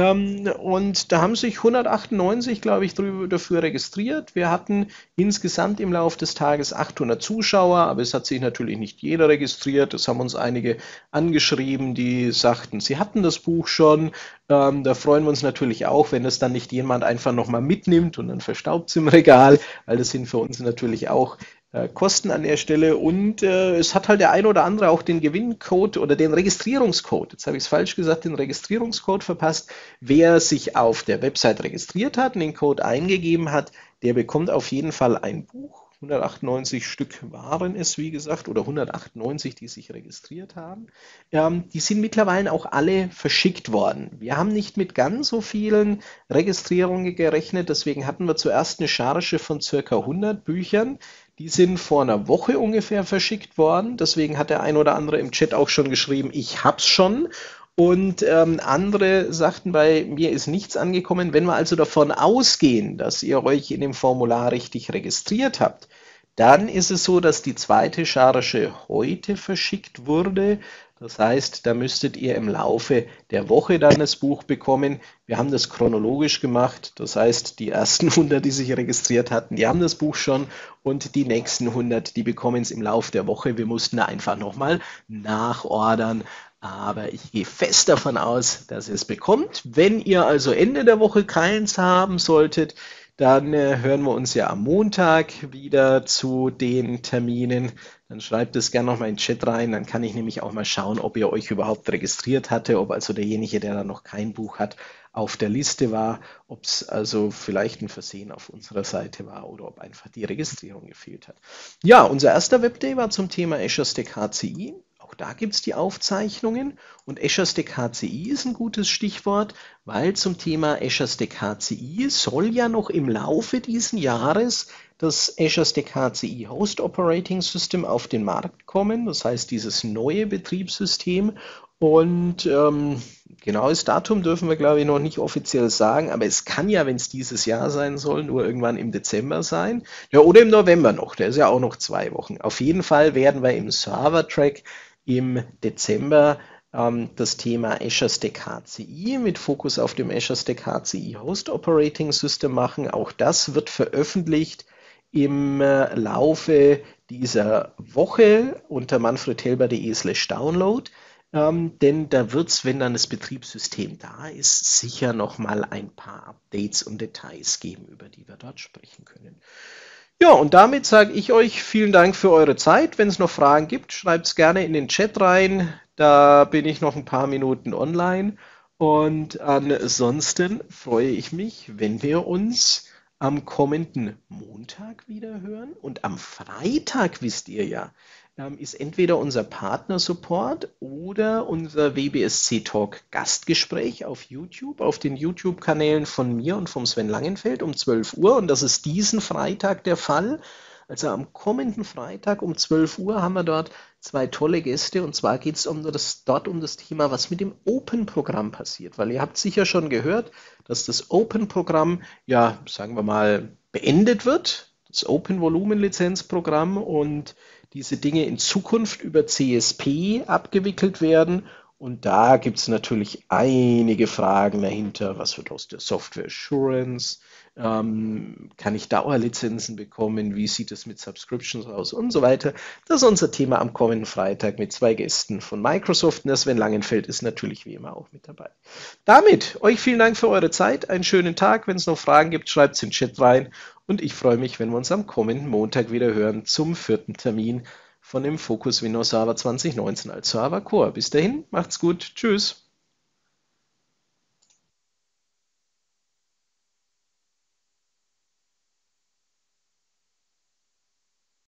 Und da haben sich 198, glaube ich, dafür registriert. Wir hatten insgesamt im Laufe des Tages 800 Zuschauer, aber es hat sich natürlich nicht jeder registriert. Es haben uns einige angeschrieben, die sagten, sie hatten das Buch schon. Da freuen wir uns natürlich auch, wenn es dann nicht jemand einfach nochmal mitnimmt und dann verstaubt es im Regal, weil das sind für uns natürlich auch Kosten an der Stelle und es hat halt der eine oder andere auch den Gewinncode oder den Registrierungscode, jetzt habe ich es falsch gesagt, den Registrierungscode verpasst. Wer sich auf der Website registriert hat und den Code eingegeben hat, der bekommt auf jeden Fall ein Buch. 198 Stück waren es, wie gesagt, oder 198, die sich registriert haben. Die sind mittlerweile auch alle verschickt worden. Wir haben nicht mit ganz so vielen Registrierungen gerechnet, deswegen hatten wir zuerst eine Charge von ca. 100 Büchern. Die sind vor einer Woche ungefähr verschickt worden. Deswegen hat der ein oder andere im Chat auch schon geschrieben, ich hab's schon. Und andere sagten, bei mir ist nichts angekommen. Wenn wir also davon ausgehen, dass ihr euch in dem Formular richtig registriert habt, dann ist es so, dass die zweite Charge heute verschickt wurde. Das heißt, da müsstet ihr im Laufe der Woche dann das Buch bekommen. Wir haben das chronologisch gemacht. Das heißt, die ersten 100, die sich registriert hatten, die haben das Buch schon und die nächsten 100, die bekommen es im Laufe der Woche. Wir mussten da einfach nochmal nachordern. Aber ich gehe fest davon aus, dass ihr es bekommt. Wenn ihr also Ende der Woche keins haben solltet, dann hören wir uns ja am Montag wieder zu den Terminen. Dann schreibt es gerne nochmal in den Chat rein. Dann kann ich nämlich auch mal schauen, ob ihr euch überhaupt registriert hatte, ob also derjenige, der da noch kein Buch hat, auf der Liste war, ob es also vielleicht ein Versehen auf unserer Seite war oder ob einfach die Registrierung gefehlt hat. Ja, unser erster Webday war zum Thema Azure Stack HCI. Auch Auch da gibt es die Aufzeichnungen und Azure Stack HCI ist ein gutes Stichwort, weil zum Thema Azure Stack HCI soll ja noch im Laufe dieses Jahres das Azure Stack HCI Host Operating System auf den Markt kommen, das heißt dieses neue Betriebssystem. Und genaues Datum dürfen wir, glaube ich, noch nicht offiziell sagen, aber es kann ja, wenn es dieses Jahr sein soll, nur irgendwann im Dezember sein. Ja, oder im November noch, der ist ja auch noch 2 Wochen. Auf jeden Fall werden wir im Server-Track im Dezember das Thema Azure Stack HCI mit Fokus auf dem Azure Stack HCI Host Operating System machen. Auch das wird veröffentlicht im Laufe dieser Woche unter manfredhelber.de/download. Denn da wird es, wenn dann das Betriebssystem da ist, sicher nochmal ein paar Updates und Details geben, über die wir dort sprechen können. Ja, und damit sage ich euch vielen Dank für eure Zeit. Wenn es noch Fragen gibt, schreibt es gerne in den Chat rein. Da bin ich noch ein paar Minuten online. Und ansonsten freue ich mich, wenn wir uns am kommenden Montag wieder hören. Und am Freitag, wisst ihr ja, ist entweder unser Partner-Support oder unser WBSC Talk Gastgespräch auf YouTube, auf den YouTube-Kanälen von mir und vom Sven Langenfeld um 12 Uhr. Und das ist diesen Freitag der Fall. Also am kommenden Freitag um 12 Uhr haben wir dort 2 tolle Gäste. Und zwar geht es dort um das Thema, was mit dem Open-Programm passiert. Weil ihr habt sicher schon gehört, dass das Open-Programm, ja, sagen wir mal, beendet wird. Das Open-Volumen-Lizenzprogramm und diese Dinge in Zukunft über CSP abgewickelt werden. Und da gibt es natürlich einige Fragen dahinter. Was wird aus der Software Assurance? Kann ich Dauerlizenzen bekommen? Wie sieht es mit Subscriptions aus? Und so weiter. Das ist unser Thema am kommenden Freitag mit 2 Gästen von Microsoft. Und der Sven Langenfeld ist natürlich wie immer auch mit dabei. Damit euch vielen Dank für eure Zeit. Einen schönen Tag. Wenn es noch Fragen gibt, schreibt es in den Chat rein. Und ich freue mich, wenn wir uns am kommenden Montag wieder hören zum 4. Termin von dem Focus Windows Server 2019 als Server Core. Bis dahin, macht's gut. Tschüss.